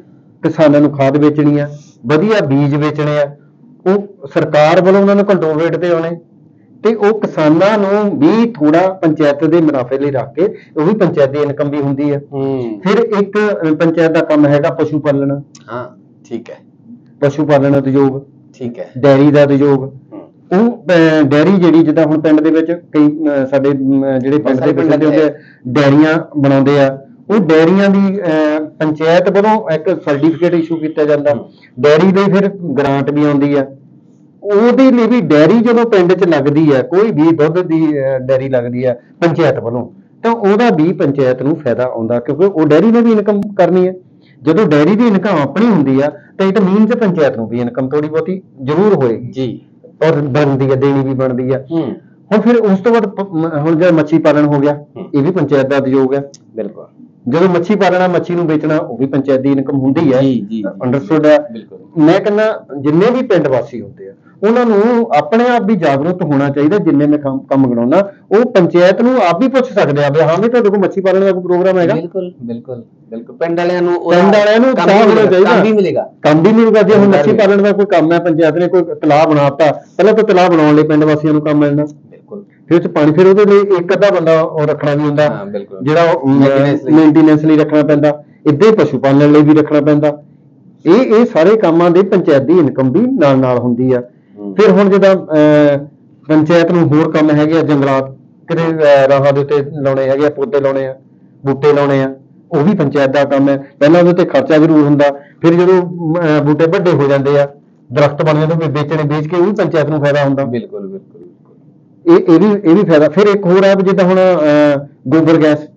ਕਿਸਾਨਾਂ ਨੂੰ ਖਾਦ ਵੇਚਣੀ ਆ, ਵਧੀਆ ਬੀਜ ਵੇਚਣੇ ਆ, ਉਹ ਸਰਕਾਰ ਵੱਲੋਂ ਉਹਨਾਂ ਨੂੰ ਕੰਟਰੋਲ ਰੇਟ ਤੇ ਆਉਣੇ, ਤੇ ਉਹ ਕਿਸਾਨਾਂ ਨੂੰ ਵੀ ਥੋੜਾ ਪੰਚਾਇਤ ਦੇ ਮੁਨਾਫੇ ਲਈ ਰੱਖ ਕੇ, ਉਹ ਵੀ ਪੰਚਾਇਤ ਦੀ ਇਨਕਮ ਵੀ ਹੁੰਦੀ ਹੈ। ਫਿਰ ਇੱਕ ਪੰਚਾਇਤ ਦਾ ਕੰਮ ਹੈਗਾ ਪਸ਼ੂ ਪਾਲਣ। ਹਾਂ ਠੀਕ ਹੈ, ਪਸ਼ੂ ਪਾਲਣ ਉਦਯੋਗ, ਠੀਕ ਹੈ, ਡੈਰੀ ਦਾ ਉਦਯੋਗ। ਉਹ ਡੈਰੀ ਜਿਹੜੀ ਜਿੱਦਾਂ ਹੁਣ ਪਿੰਡ ਦੇ ਵਿੱਚ ਕਈ ਸਾਡੇ ਜਿਹੜੇ ਪਿੰਡ ਦੇ ਵਿੱਚ ਹੁੰਦੇ ਡੈਰੀਆਂ ਬਣਾਉਂਦੇ ਆ, ਉਹ ਡੈਰੀਆਂ ਦੀ ਪੰਚਾਇਤ ਵੱਲੋਂ ਇੱਕ ਸਰਟੀਫਿਕੇਟ ਇਸ਼ੂ ਕੀਤਾ ਜਾਂਦਾ, ਡੈਰੀ ਲਈ ਫਿਰ ਗ੍ਰਾਂਟ ਵੀ ਆਉਂਦੀ ਆ। ਉਹਦੇ ਲਈ ਵੀ ਡੈਰੀ ਜਦੋਂ ਪਿੰਡ 'ਚ ਲੱਗਦੀ ਹੈ, ਕੋਈ ਵੀ ਦੁੱਧ ਦੀ ਡੈਰੀ ਲੱਗਦੀ ਹੈ ਪੰਚਾਇਤ ਵੱਲੋਂ, ਤਾਂ ਉਹਦਾ ਵੀ ਪੰਚਾਇਤ ਨੂੰ ਫਾਇਦਾ ਆਉਂਦਾ, ਕਿਉਂਕਿ ਉਹ ਡੈਰੀ ਨੇ ਵੀ ਇਨਕਮ ਕਰਨੀ ਹੈ। ਜਦੋਂ ਡੈਰੀ ਦੀ ਇਨਕਮ ਆਪਣੀ ਹੁੰਦੀ ਆ ਤਾਂ ਇਟ ਮੀਨਸ ਪੰਚਾਇਤ ਨੂੰ ਵੀ ਇਨਕਮ ਥੋੜੀ ਬਹੁਤੀ ਜ਼ਰੂਰ ਹੋਏਗੀ ਜੀ, ਔਰ ਬਣਦੀ ਹੈ, ਦੇਣੀ ਵੀ ਬਣਦੀ ਆ। ਹੁਣ ਫਿਰ ਉਸ ਤੋਂ ਬਾਅਦ ਹੁਣ ਜਿਹੜਾ ਮੱਛੀ ਪਾਲਣ ਹੋ ਗਿਆ, ਇਹ ਵੀ ਪੰਚਾਇਤ ਦਾ ਉਦਯੋਗ ਹੈ। ਬਿਲਕੁਲ, ਜਦੋਂ ਮੱਛੀ ਪਾਲਣਾ, ਮੱਛੀ ਨੂੰ ਵੇਚਣਾ, ਉਹ ਵੀ ਪੰਚਾਇਤ ਦੀ ਇਨਕਮ ਹੁੰਦੀ ਹੈ। ਅੰਡਰਸਟੂਡ ਹੈ। ਮੈਂ ਕਹਿੰਦਾ ਜਿੰਨੇ ਵੀ ਪਿੰਡ ਵਾਸੀ ਹੁੰਦੇ ਆ, ਉਹਨਾਂ ਨੂੰ ਆਪਣੇ ਆਪ ਵੀ ਜਾਗਰੂਕ ਹੋਣਾ ਚਾਹੀਦਾ। ਜਿੰਨੇ ਮੈਂ ਕੰਮ ਗਣਾਉਣਾ, ਉਹ ਪੰਚਾਇਤ ਨੂੰ ਆਪ ਵੀ ਪੁੱਛ ਸਕਦੇ ਆ ਵੀ ਹਾਂ ਵੀ ਤੁਹਾਡੇ ਕੋਲ ਮੱਛੀ ਪਾਲਣ ਦਾ ਕੋਈ ਪ੍ਰੋਗਰਾਮ ਹੈਗਾ। ਬਿਲਕੁਲ ਬਿਲਕੁਲ ਬਿਲਕੁਲ, ਪਿੰਡ ਵਾਲਿਆਂ ਨੂੰ ਕੰਮ ਵੀ ਮਿਲੇਗਾ। ਜੇ ਹੁਣ ਮੱਛੀ ਪਾਲਣ ਦਾ ਕੋਈ ਕੰਮ ਹੈ, ਪੰਚਾਇਤ ਨੇ ਕੋਈ ਤਲਾਬ ਬਣਾਤਾ, ਪਹਿਲਾਂ ਤਾਂ ਤਲਾਬ ਬਣਾਉਣ ਲਈ ਪਿੰਡ ਵਾਸੀਆਂ ਨੂੰ ਕੰਮ ਮਿਲਣਾ, ਫਿਰ ਉਹ ਪਾਣੀ, ਫਿਰ ਉਹਦੇ ਲਈ ਇੱਕ ਅੱਧਾ ਬੰਦਾ ਉਹ ਰੱਖਣਾ ਵੀ ਹੁੰਦਾ, ਜਿਹੜਾ ਮੇਨਟੇਨੈਂਸ ਲਈ ਰੱਖਣਾ ਪੈਂਦਾ। ਏਦਾਂ ਹੀ ਪਸ਼ੂ ਪਾਲਣ ਲਈ ਵੀ ਰੱਖਣਾ ਪੈਂਦਾ। ਇਹ ਸਾਰੇ ਕੰਮਾਂ ਦੇ ਪੰਚਾਇਤ ਦੀ ਇਨਕਮ ਵੀ ਨਾਲ ਨਾਲ ਹੁੰਦੀ ਆ। ਫਿਰ ਹੁਣ ਜਿੱਦਾਂ ਪੰਚਾਇਤ ਨੂੰ ਹੋਰ ਕੰਮ ਹੈਗੇ ਆ, ਜੰਗਲਾਤ, ਕਿਤੇ ਰਾਹਾਂ ਦੇ ਉੱਤੇ ਲਾਉਣੇ ਹੈਗੇ ਆ, ਪੌਦੇ ਲਾਉਣੇ ਆ, ਬੂਟੇ ਲਾਉਣੇ ਆ, ਉਹ ਵੀ ਪੰਚਾਇਤ ਦਾ ਕੰਮ ਹੈ। ਪਹਿਲਾਂ ਉਹਦੇ ਤੇ ਖਰਚਾ ਜ਼ਰੂਰ ਹੁੰਦਾ, ਫਿਰ ਜਦੋਂ ਬੂਟੇ ਵੱਡੇ ਹੋ ਜਾਂਦੇ ਆ, ਦਰਖਤ ਬਣ ਜਾਂਦੇ, ਫਿਰ ਵੇਚ ਕੇ ਉਹ ਵੀ ਪੰਚਾਇਤ ਨੂੰ ਫਾਇਦਾ ਹੁੰਦਾ। ਬਿਲਕੁਲ ਬਿਲਕੁਲ, ਇਹ ਵੀ ਫਾਇਦਾ। ਫਿਰ ਇੱਕ ਹੋਰ ਹੈ ਜਿੱਦਾਂ ਹੁਣ ਗੋਬਰ ਗੈਸ,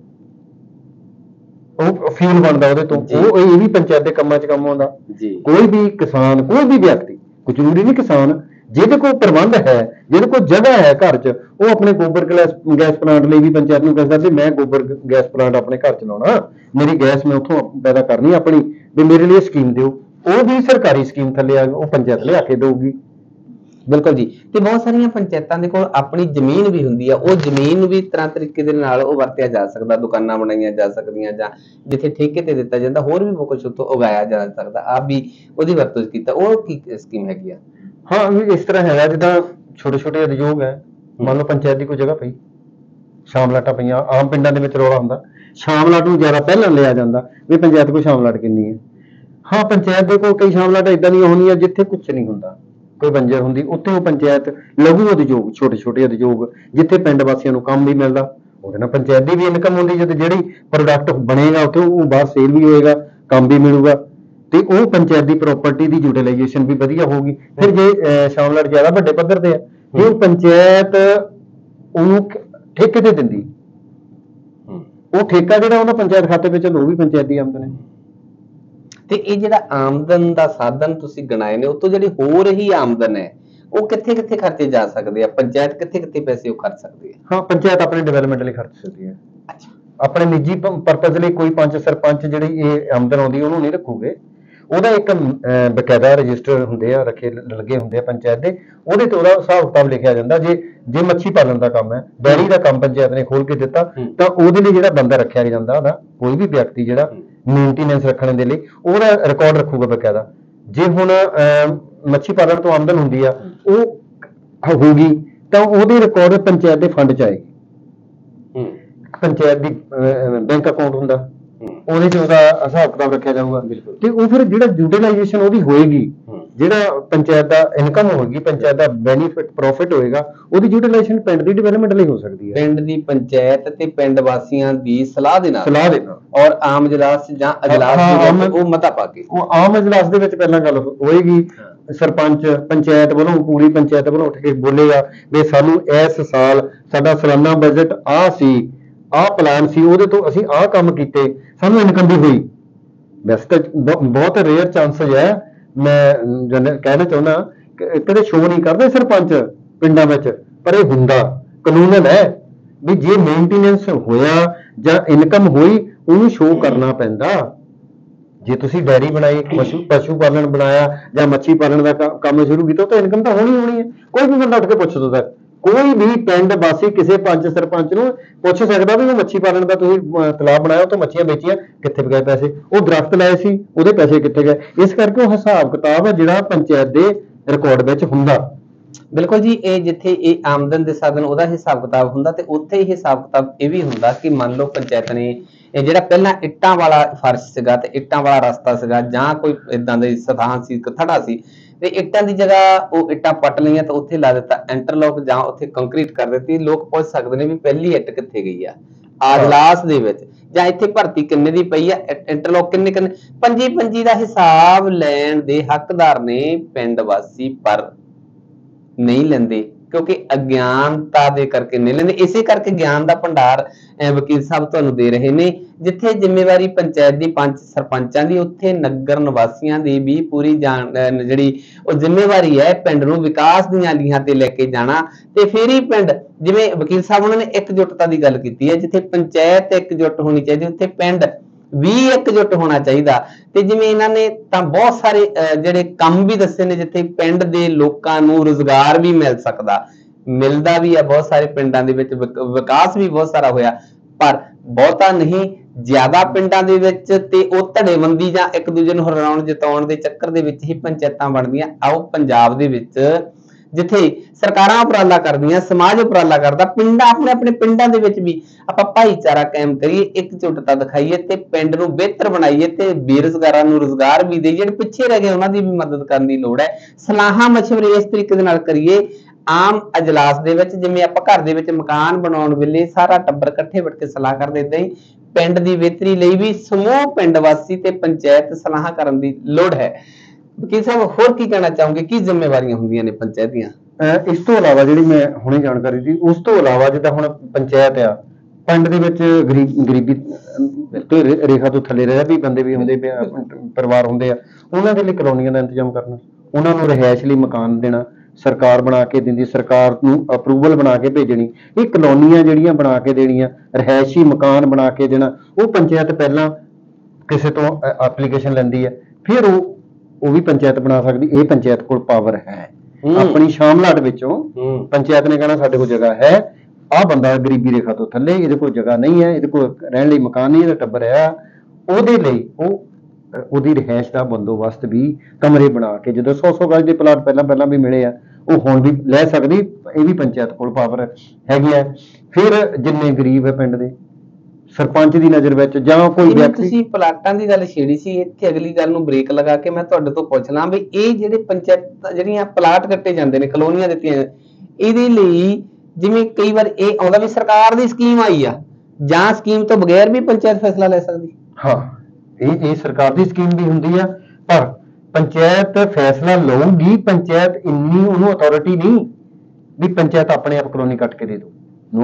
ਉਹ ਫਿਊਲ ਬਣਦਾ ਉਹਦੇ ਤੋਂ, ਇਹ ਵੀ ਪੰਚਾਇਤ ਦੇ ਕੰਮਾਂ 'ਚ ਕੰਮ ਆਉਂਦਾ। ਕੋਈ ਵੀ ਕਿਸਾਨ, ਕੋਈ ਵੀ ਵਿਅਕਤੀ, ਕੋਈ ਜ਼ਰੂਰੀ ਨਹੀਂ ਕਿਸਾਨ, ਜਿਹਦੇ ਕੋਲ ਪ੍ਰਬੰਧ ਹੈ, ਜਿਹਦੇ ਕੋਲ ਜਗ੍ਹਾ ਹੈ ਘਰ 'ਚ, ਉਹ ਆਪਣੇ ਗੋਬਰ ਗੈਸ ਪਲਾਂਟ ਲਈ ਵੀ ਪੰਚਾਇਤ ਨੂੰ ਕਹਿ ਸਕਦੇ, ਮੈਂ ਗੋਬਰ ਗੈਸ ਪਲਾਂਟ ਆਪਣੇ ਘਰ 'ਚ ਲਾਉਣਾ, ਮੇਰੀ ਗੈਸ ਮੈਂ ਉੱਥੋਂ ਪੈਦਾ ਕਰਨੀ ਆਪਣੀ, ਵੀ ਮੇਰੇ ਲਈ ਸਕੀਮ ਦਿਓ। ਉਹ ਵੀ ਸਰਕਾਰੀ ਸਕੀਮ ਥੱਲੇ ਆ, ਉਹ ਪੰਚਾਇਤ ਲਿਆ ਕੇ ਦੇਊਗੀ। ਬਿਲਕੁਲ ਜੀ। ਤੇ ਬਹੁਤ ਸਾਰੀਆਂ ਪੰਚਾਇਤਾਂ ਦੇ ਕੋਲ ਆਪਣੀ ਜ਼ਮੀਨ ਵੀ ਹੁੰਦੀ ਆ, ਉਹ ਜ਼ਮੀਨ ਨੂੰ ਵੀ ਤਰ੍ਹਾਂ ਤਰੀਕੇ ਦੇ ਨਾਲ ਉਹ ਵਰਤਿਆ ਜਾ ਸਕਦਾ, ਦੁਕਾਨਾਂ ਬਣਾਈਆਂ ਜਾ ਸਕਦੀਆਂ, ਜਾਂ ਜਿੱਥੇ ਠੇਕੇ ਤੇ ਦਿੱਤਾ ਜਾਂਦਾ, ਹੋਰ ਵੀ ਕੁਝ ਉੱਥੋਂ ਉਗਾਇਆ ਜਾ ਸਕਦਾ, ਆਪ ਵੀ ਉਹਦੀ ਵਰਤੋਂ ਕੀਤਾ। ਉਹ ਕੀ ਸਕੀਮ ਹੈਗੀ ਆ? ਹਾਂ, ਇਸ ਤਰ੍ਹਾਂ ਹੈਗਾ, ਜਿੱਦਾਂ ਛੋਟੇ ਛੋਟੇ ਉਦਯੋਗ ਹੈ। ਮੰਨ ਲਓ ਪੰਚਾਇਤ ਦੀ ਕੋਈ ਜਗ੍ਹਾ ਪਈ, ਸ਼ਾਮਲਾਟਾਂ ਪਈਆਂ, ਆਮ ਪਿੰਡਾਂ ਦੇ ਵਿੱਚ ਰੌਲਾ ਹੁੰਦਾ, ਸ਼ਾਮਲਾਟ ਨੂੰ ਜ਼ਿਆਦਾ ਪਹਿਲਾਂ ਲਿਆ ਜਾਂਦਾ ਵੀ ਪੰਚਾਇਤ ਕੋਲ ਸ਼ਾਮਲਾਟ ਕਿੰਨੀ ਹੈ। ਹਾਂ, ਪੰਚਾਇਤ ਦੇ ਕੋਲ ਕਈ ਸ਼ਾਮਲਾਟਾਂ ਇਦਾਂ ਦੀਆਂ ਹੋਣੀਆਂ ਜਿੱਥੇ ਕੁਛ ਨਹੀਂ ਹੁੰਦਾ, ਕੋਈ ਬੰਜਰ ਹੁੰਦੀ, ਉੱਥੇ ਉਹ ਪੰਚਾਇਤ ਲਘੂ ਉਦਯੋਗ, ਛੋਟੇ ਛੋਟੇ ਉਦਯੋਗ, ਜਿੱਥੇ ਪਿੰਡ ਵਾਸੀਆਂ ਨੂੰ ਕੰਮ ਵੀ ਮਿਲਦਾ, ਉਹਦੇ ਨਾਲ ਪੰਚਾਇਤ ਦੀ ਵੀ ਇਨਕਮ ਹੁੰਦੀ। ਜਦੋਂ ਜਿਹੜੀ ਪ੍ਰੋਡਕਟ ਬਣੇਗਾ ਉੱਥੇ ਉਹ ਬਾਹਰ ਸੇਲ ਵੀ ਹੋਏਗਾ, ਕੰਮ ਵੀ ਮਿਲੂਗਾ, ਤੇ ਉਹ ਪੰਚਾਇਤ ਦੀ ਪ੍ਰਾਪਰਟੀ ਦੀ ਯੂਟੀਲਾਈਜੇਸ਼ਨ ਵੀ ਵਧੀਆ ਹੋਊਗੀ। ਫਿਰ ਜੇ ਸ਼ਾਮਲਾਟ ਜ਼ਿਆਦਾ ਵੱਡੇ ਪੱਧਰ ਤੇ ਆ, ਫਿਰ ਪੰਚਾਇਤ ਉਹਨੂੰ ਠੇਕੇ ਤੇ ਦਿੰਦੀ, ਉਹ ਠੇਕਾ ਜਿਹੜਾ ਉਹਨਾਂ ਪੰਚਾਇਤ ਖਾਤੇ ਵਿੱਚ, ਉਹ ਵੀ ਪੰਚਾਇਤ ਦੀ ਆਮਦਨ ਹੈ। ਤੇ ਇਹ ਜਿਹੜਾ ਆਮਦਨ ਦਾ ਸਾਧਨ ਤੁਸੀਂ ਗਿਣਾਏ ਨੇ, ਉਹ ਤੋਂ ਜਿਹੜੀ ਹੋਰ ਹੀ ਆਮਦਨ ਹੈ, ਉਹ ਕਿੱਥੇ ਕਿੱਥੇ ਖਰਚੇ ਜਾ ਸਕਦੇ ਆ? ਪੰਚਾਇਤ ਕਿੱਥੇ ਕਿੱਥੇ ਪੈਸੇ ਉਹ ਖਰਚ ਸਕਦੀ ਹੈ? ਹਾਂ, ਪੰਚਾਇਤ ਆਪਣੇ ਡਿਵੈਲਪਮੈਂਟ ਲਈ ਖਰਚ ਸਕਦੀ ਹੈ। ਆਪਣੇ ਨਿੱਜੀ ਪਰਪਸ ਲਈ ਕੋਈ ਪੰਚ ਸਰਪੰਚ ਜਿਹੜੀ ਇਹ ਆਮਦਨ ਆਉਂਦੀ ਉਹਨੂੰ ਨਹੀਂ ਰੱਖੂਗੇ। ਉਹਦਾ ਇੱਕ ਬਕਾਇਦਾ ਰਜਿਸਟਰ ਹੁੰਦੇ ਆ, ਲੱਗੇ ਹੁੰਦੇ ਆ ਪੰਚਾਇਤ ਦੇ, ਉਹਦੇ ਤੇ ਉਹਦਾ ਹਿਸਾਬ ਕਿਤਾਬ ਲਿਖਿਆ ਜਾਂਦਾ। ਜੇ ਮੱਛੀ ਪਾਲਣ ਦਾ ਕੰਮ ਹੈ, ਡੈਰੀ ਦਾ ਕੰਮ ਪੰਚਾਇਤ ਨੇ ਖੋਲ ਕੇ ਦਿੱਤਾ, ਤਾਂ ਉਹਦੇ ਲਈ ਜਿਹੜਾ ਬੰਦਾ ਰੱਖਿਆ ਜਾਂਦਾ, ਉਹਦਾ ਕੋਈ ਵੀ ਵਿਅਕਤੀ ਜਿਹੜਾ ਮੇਨਟੇਨੈਂਸ ਰੱਖਣ ਦੇ ਲਈ, ਉਹਦਾ ਰਿਕਾਰਡ ਰੱਖੂਗਾ ਬਕਾਇਦਾ। ਜੇ ਹੁਣ ਮੱਛੀ ਪਾਲਣ ਤੋਂ ਆਮਦਨ ਹੁੰਦੀ ਆ, ਉਹ ਹੋਊਗੀ, ਤਾਂ ਉਹਦੇ ਰਿਕਾਰਡ ਪੰਚਾਇਤ ਦੇ ਫੰਡ 'ਚ ਆਏਗੀ। ਪੰਚਾਇਤ ਦੀ ਬੈਂਕ ਅਕਾਊਂਟ ਹੁੰਦਾ, ਉਹਦੇ 'ਚ ਉਹਦਾ ਹਿਸਾਬ ਕਿਤਾਬ ਰੱਖਿਆ ਜਾਊਗਾ, ਤੇ ਉਹ ਫਿਰ ਜਿਹੜਾ ਯੂਟੀਲਾਈਜੇਸ਼ਨ ਉਹਦੀ ਹੋਏਗੀ, ਜਿਹੜਾ ਪੰਚਾਇਤ ਦਾ ਇਨਕਮ ਹੋਏਗੀ, ਪੰਚਾਇਤ ਦਾ ਬੈਨੀਫਿਟ ਪ੍ਰੋਫਿਟ ਹੋਏਗਾ, ਉਹਦੀ ਯੂਟੀਲਾਈਜੇਸ਼ਨ ਪਿੰਡ ਦੀ ਡਿਵੈਲਪਮੈਂਟ ਲਈ ਹੋ ਸਕਦੀ ਹੈ। ਪਿੰਡ ਦੀ ਪੰਚਾਇਤ ਤੇ ਪਿੰਡ ਵਾਸੀਆਂ ਦੀ ਸਲਾਹ ਦੇ ਨਾਲ ਔਰ ਆਮ ਇਜਲਾਸ ਜਾਂ ਅਜਲਾਸ ਦੇ ਵਿੱਚ ਉਹ ਮਤਾ ਪਾ ਕੇ, ਉਹ ਆਮ ਇਜਲਾਸ ਦੇ ਵਿੱਚ ਪਹਿਲਾਂ ਗੱਲ ਹੋਏਗੀ। ਸਰਪੰਚ ਪੰਚਾਇਤ ਵੱਲੋਂ, ਪੂਰੀ ਪੰਚਾਇਤ ਵੱਲੋਂ ਉੱਠ ਕੇ ਬੋਲੇਗਾ ਵੀ ਸਾਨੂੰ ਇਸ ਸਾਲ ਸਾਡਾ ਸਾਲਾਨਾ ਬਜਟ ਆਹ ਸੀ, ਆਹ ਪਲਾਨ ਸੀ, ਉਹਦੇ ਤੋਂ ਅਸੀਂ ਆਹ ਕੰਮ ਕੀਤੇ, ਸਾਨੂੰ ਇਨਕਮ ਵੀ ਹੋਈ। ਵੈਸੇ ਤਾਂ ਬਹੁਤ ਰੇਅਰ ਚਾਂਸਸ ਹੈ, ਮੈਂ ਕਹਿਣਾ ਚਾਹੁੰਦਾ, ਕਦੇ ਸ਼ੋਅ ਨਹੀਂ ਕਰਦੇ ਸਰਪੰਚ ਪਿੰਡਾਂ ਵਿੱਚ, ਪਰ ਇਹ ਹੁੰਦਾ, ਕਾਨੂੰਨ ਹੈ ਵੀ ਜੇ ਮੇਨਟੇਨੈਂਸ ਹੋਇਆ ਜਾਂ ਇਨਕਮ ਹੋਈ, ਉਹਨੂੰ ਸ਼ੋਅ ਕਰਨਾ ਪੈਂਦਾ। ਜੇ ਤੁਸੀਂ ਡੈਰੀ ਬਣਾਈ, ਪਸ਼ੂ ਪਾਲਣ ਬਣਾਇਆ, ਜਾਂ ਮੱਛੀ ਪਾਲਣ ਦਾ ਕੰਮ ਸ਼ੁਰੂ ਕੀਤਾ, ਤਾਂ ਇਨਕਮ ਤਾਂ ਹੋਣੀ ਹੈ। ਕੋਈ ਵੀ ਬੰਦਾ ਉੱਠ ਕੇ ਪੁੱਛ ਸਕਦਾ ਕੋਈ ਵੀ ਪਿੰਡ ਵਾਸੀ ਕਿਸੇ ਪੰਚ ਸਰਪੰਚ ਨੂੰ ਪੁੱਛ ਸਕਦਾ ਵੀ ਉਹ ਮੱਛੀ ਪਾਲਣ ਦਾ ਤੁਸੀਂ ਤਲਾਬ ਬਣਾਇਆ, ਉੱਥੇ ਮੱਛੀਆਂ ਵੇਚੀਆਂ, ਕਿੱਥੇ ਗਏ ਪੈਸੇ, ਉਹ ਦਰਖਤ ਲਾਏ ਸੀ ਉਹਦੇ ਪੈਸੇ ਕਿੱਥੇ ਗਏ। ਇਸ ਕਰਕੇ ਉਹ ਹਿਸਾਬ ਕਿਤਾਬ ਹੈ ਜਿਹੜਾ ਪੰਚਾਇਤ ਦੇ ਰਿਕਾਰਡ ਵਿੱਚ ਹੁੰਦਾ। ਬਿਲਕੁਲ ਜੀ, ਇਹ ਜਿੱਥੇ ਇਹ ਆਮਦਨ ਦੇ ਸਾਧਨ ਉਹਦਾ ਹਿਸਾਬ ਕਿਤਾਬ ਹੁੰਦਾ, ਤੇ ਉੱਥੇ ਹੀ ਹਿਸਾਬ ਕਿਤਾਬ ਇਹ ਵੀ ਹੁੰਦਾ ਕਿ ਮੰਨ ਲਓ ਪੰਚਾਇਤ ਨੇ ਇਹ ਜਿਹੜਾ ਪਹਿਲਾਂ ਇੱਟਾਂ ਵਾਲਾ ਫਰਸ਼ ਸੀਗਾ ਤੇ ਇੱਟਾਂ ਵਾਲਾ ਰਸਤਾ ਸੀਗਾ, ਜਾਂ ਕੋਈ ਇਦਾਂ ਦੇ ਸਥਾਨ ਸੀ, ਥੜਾ ਸੀ, ਤੇ ਇੱਟਾਂ ਦੀ ਜਗ੍ਹਾ ਉਹ ਇੱਟਾਂ ਪੱਟ ਲਈਆਂ ਤੇ ਉੱਥੇ ਲਾ ਦਿੱਤਾ ਇੰਟਰਲੋਕ, ਜਾਂ ਉੱਥੇ ਕੰਕਰੀਟ ਕਰ ਦਿੱਤੀ। ਲੋਕ ਪੁੱਛ ਸਕਦੇ ਨੇ ਵੀ ਪਹਿਲੀ ਇੱਟ ਕਿੱਥੇ ਗਈ ਆ ਆਜਲਾਸ ਦੇ ਵਿੱਚ, ਜਾਂ ਇੱਥੇ ਭਰਤੀ ਕਿੰਨੇ ਦੀ ਪਈ ਆ, ਇੰਟਰਲੋਕ ਕਿੰਨੇ ਕਿੰਨੇ, ਪੰਜੀ ਦਾ ਹਿਸਾਬ ਲੈਣ ਦੇ ਹੱਕਦਾਰ ਨੇ ਪਿੰਡ ਵਾਸੀ, ਪਰ ਨਹੀਂ ਲੈਂਦੇ ਕਿਉਂਕਿ ਅਗਿਆਨਤਾ ਦੇ ਕਰਕੇ ਨਹੀਂ ਲੈਂਦੇ। ਇਸੇ ਕਰਕੇ ਗਿਆਨ ਦਾ ਭੰਡਾਰ ਵਕੀਲ ਸਾਹਿਬ ਤੁਹਾਨੂੰ ਦੇ ਰਹੇ ਨੇ। ਜਿੱਥੇ ਜ਼ਿੰਮੇਵਾਰੀ ਪੰਚਾਇਤ ਦੀ, ਪੰਚ ਸਰਪੰਚਾਂ ਦੀ, ਉੱਥੇ ਨਗਰ ਨਿਵਾਸੀਆਂ ਦੀ ਵੀ ਪੂਰੀ ਜਿਹੜੀ ਉਹ ਜ਼ਿੰਮੇਵਾਰੀ ਹੈ ਪਿੰਡ ਨੂੰ ਵਿਕਾਸ ਦੀਆਂ ਲੀਹਾਂ ਤੇ ਲੈ ਕੇ ਜਾਣਾ, ਤੇ ਫਿਰ ਹੀ ਪਿੰਡ, ਜਿਵੇਂ ਵਕੀਲ ਸਾਹਿਬ ਉਹਨਾਂ ਨੇ ਇਕਜੁੱਟਤਾ ਦੀ ਗੱਲ ਕੀਤੀ ਹੈ, ਜਿੱਥੇ ਪੰਚਾਇਤ ਇਕਜੁੱਟ ਹੋਣੀ ਚਾਹੀਦੀ ਉੱਥੇ ਪਿੰਡ ਵੀ ਇਕਜੁੱਟ ਹੋਣਾ ਚਾਹੀਦਾ। ਤੇ ਜਿਵੇਂ ਇਹਨਾਂ ਨੇ ਤਾਂ ਬਹੁਤ ਸਾਰੇ ਜਿਹੜੇ ਕੰਮ ਵੀ ਦੱਸੇ ਨੇ ਜਿੱਥੇ ਪਿੰਡ ਦੇ ਲੋਕਾਂ ਨੂੰ ਰੁਜ਼ਗਾਰ ਵੀ ਮਿਲ ਸਕਦਾ, ਮਿਲਦਾ ਵੀ ਆ, ਬਹੁਤ ਸਾਰੇ ਪਿੰਡਾਂ ਦੇ ਵਿੱਚ ਵਿਕਾਸ ਵੀ ਬਹੁਤ ਸਾਰਾ ਹੋਇਆ, ਪਰ ਬਹੁਤਾ ਨਹੀਂ, ਜ਼ਿਆਦਾ ਪਿੰਡਾਂ ਦੇ ਵਿੱਚ ਤੇ ਉਹ ਧੜੇਬੰਦੀ ਜਾਂ ਇੱਕ ਦੂਜੇ ਨੂੰ ਹਰਾਉਣ ਜਿਤਾਉਣ ਦੇ ਚੱਕਰ ਦੇ ਵਿੱਚ ਹੀ ਪੰਚਾਇਤਾਂ ਬਣਦੀਆਂ। ਆਓ ਪੰਜਾਬ ਦੇ ਵਿੱਚ ਜਿੱਥੇ ਸਰਕਾਰਾਂ ਉਪਰਾਲਾ ਕਰਦੀਆਂ, ਸਮਾਜ ਉਪਰਾਲਾ ਕਰਦਾ, ਪਿੰਡਾਂ ਆਪਣੇ ਪਿੰਡਾਂ ਦੇ ਵਿੱਚ ਵੀ ਆਪਾਂ ਭਾਈਚਾਰਾ ਕਾਇਮ ਕਰੀਏ, ਇਕਜੁੱਟਤਾ ਦਿਖਾਈਏ ਤੇ ਪਿੰਡ ਨੂੰ ਬਿਹਤਰ ਬਣਾਈਏ, ਤੇ ਬੇਰੁਜ਼ਗਾਰਾਂ ਨੂੰ ਰੁਜ਼ਗਾਰ ਵੀ ਦੇਈਏ, ਜਿਹੜੇ ਪਿੱਛੇ ਰਹਿ ਗਏ ਉਹਨਾਂ ਦੀ ਵੀ ਮਦਦ ਕਰਨ ਦੀ ਲੋੜ ਹੈ। ਸਲਾਹਾਂ ਮਸ਼ਵਰੇ ਇਸ ਤਰੀਕੇ ਦੇ ਨਾਲ ਕਰੀਏ। ਆਮ ਅਜਲਾਸ ਦੇ ਵਿੱਚ ਜਿਵੇਂ ਆਪਾਂ ਘਰ ਦੇ ਵਿੱਚ ਮਕਾਨ ਬਣਾਉਣ ਵੇਲੇ ਸਾਰਾ ਟੱਬਰ ਇਕੱਠੇ ਬੈਠ ਕੇ ਸਲਾਹ ਕਰਦੇ, ਏਦਾਂ ਹੀ ਪਿੰਡ ਦੀ ਬਿਹਤਰੀ ਲਈ ਵੀ ਸਮੂਹ ਪਿੰਡ ਵਾਸੀ ਤੇ ਪੰਚਾਇਤ ਸਲਾਹਾਂ ਕਰਨ ਦੀ ਲੋੜ ਹੈ। ਵਕੀਲ ਸਾਹਿਬ ਹੋਰ ਕੀ ਕਹਿਣਾ ਚਾਹੋਗੇ, ਕੀ ਜ਼ਿੰਮੇਵਾਰੀਆਂ ਹੁੰਦੀਆਂ ਨੇ ਪੰਚਾਇਤ ਦੀਆਂ? ਇਸ ਤੋਂ ਇਲਾਵਾ ਜਿਹੜੀ ਮੈਂ ਹੁਣੇ ਜਾਣਕਾਰੀ ਦੀ, ਉਸ ਤੋਂ ਇਲਾਵਾ ਜਿੱਦਾਂ ਹੁਣ ਪੰਚਾਇਤ ਆ, ਪਿੰਡ ਦੇ ਵਿੱਚ ਗਰੀਬੀ ਤੋਂ ਰੇਖਾ ਤੋਂ ਥੱਲੇ ਰਹਿ ਵੀ ਬੰਦੇ ਵੀ ਹੁੰਦੇ, ਪਰਿਵਾਰ ਹੁੰਦੇ ਆ, ਉਹਨਾਂ ਦੇ ਲਈ ਕਲੋਨੀਆਂ ਦਾ ਇੰਤਜ਼ਾਮ ਕਰਨਾ, ਉਹਨਾਂ ਨੂੰ ਰਿਹਾਇਸ਼ ਲਈ ਮਕਾਨ ਦੇਣਾ, ਸਰਕਾਰ ਬਣਾ ਕੇ ਦਿੰਦੀ, ਸਰਕਾਰ ਨੂੰ ਅਪਰੂਵਲ ਬਣਾ ਕੇ ਭੇਜਣੀ, ਇਹ ਕਲੋਨੀਆਂ ਜਿਹੜੀਆਂ ਬਣਾ ਕੇ ਦੇਣੀਆਂ, ਰਿਹਾਇਸ਼ੀ ਮਕਾਨ ਬਣਾ ਕੇ ਦੇਣਾ, ਉਹ ਪੰਚਾਇਤ ਪਹਿਲਾਂ ਕਿਸੇ ਤੋਂ ਐਪਲੀਕੇਸ਼ਨ ਲੈਂਦੀ ਹੈ, ਫਿਰ ਉਹ ਵੀ ਪੰਚਾਇਤ ਬਣਾ ਸਕਦੀ। ਇਹ ਪੰਚਾਇਤ ਕੋਲ ਪਾਵਰ ਹੈ, ਆਪਣੀ ਸ਼ਾਮਲਾਟ ਵਿੱਚੋਂ ਪੰਚਾਇਤ ਨੇ ਕਹਿਣਾ ਸਾਡੇ ਕੋਲ ਜਗ੍ਹਾ ਹੈ, ਆਹ ਬੰਦਾ ਗਰੀਬੀ ਰੇਖਾ ਤੋਂ ਥੱਲੇ, ਇਹਦੇ ਕੋਲ ਜਗ੍ਹਾ ਨਹੀਂ ਹੈ, ਇਹਦੇ ਕੋਲ ਰਹਿਣ ਲਈ ਮਕਾਨ ਨਹੀਂ, ਇਹਦਾ ਟੱਬਰ ਹੈ, ਉਹਦੇ ਲਈ ਉਹਦੀ ਰਿਹਾਇਸ਼ ਦਾ ਬੰਦੋਬਸਤ ਵੀ ਕਮਰੇ ਬਣਾ ਕੇ, ਜਦੋਂ 100 ਗਜ ਦੇ ਪਲਾਟ ਪਹਿਲਾਂ ਵੀ ਮਿਲੇ ਆ, ਉਹ ਹੁਣ ਵੀ ਲੈ ਸਕਦੀ, ਇਹ ਵੀ ਪੰਚਾਇਤ ਕੋਲ ਪਾਵਰ ਹੈਗੀ ਹੈ। ਫਿਰ ਜਿੰਨੇ ਗਰੀਬ ਹੈ ਪਿੰਡ ਦੇ, ਸਰਪੰਚ ਦੀ ਨਜ਼ਰ ਵਿੱਚ ਜਾਂ ਕੋਈ ਵਿਅਕਤੀ, ਤੁਸੀਂ ਪਲਾਟਾਂ ਦੀ ਗੱਲ ਛੇੜੀ ਸੀ, ਇੱਥੇ ਅਗਲੀ ਗੱਲ ਨੂੰ ਬ੍ਰੇਕ ਲਗਾ ਕੇ ਮੈਂ ਤੁਹਾਡੇ ਤੋਂ ਪੁੱਛ ਲਾਂ ਵੀ ਇਹ ਜਿਹੜੇ ਪੰਚਾਇਤ ਜਿਹੜੀਆਂ ਪਲਾਟ ਕੱਟੇ ਜਾਂਦੇ ਨੇ, ਕਲੋਨੀਆਂ ਦਿੱਤੀਆਂ, ਇਹਦੇ ਲਈ ਜਿਵੇਂ ਕਈ ਵਾਰ ਇਹ ਆਉਂਦਾ ਵੀ ਸਰਕਾਰ ਦੀ ਸਕੀਮ ਆਈ ਆ, ਜਾਂ ਸਕੀਮ ਤੋਂ ਬਗੈਰ ਵੀ ਪੰਚਾਇਤ ਫੈਸਲਾ ਲੈ ਸਕਦੀ? ਹਾਂ, ਇਹ ਸਰਕਾਰ ਦੀ ਸਕੀਮ ਵੀ ਹੁੰਦੀ ਆ, ਪਰ ਪੰਚਾਇਤ ਫੈਸਲਾ ਲਊਗੀ। ਪੰਚਾਇਤ ਇੰਨੀ ਉਹਨੂੰ ਅਥਾਰਟੀ ਨਹੀਂ ਵੀ ਪੰਚਾਇਤ ਆਪਣੇ ਆਪ ਕਲੋਨੀ ਕੱਟ ਕੇ ਦੇ ਦੋ, ਨੋ।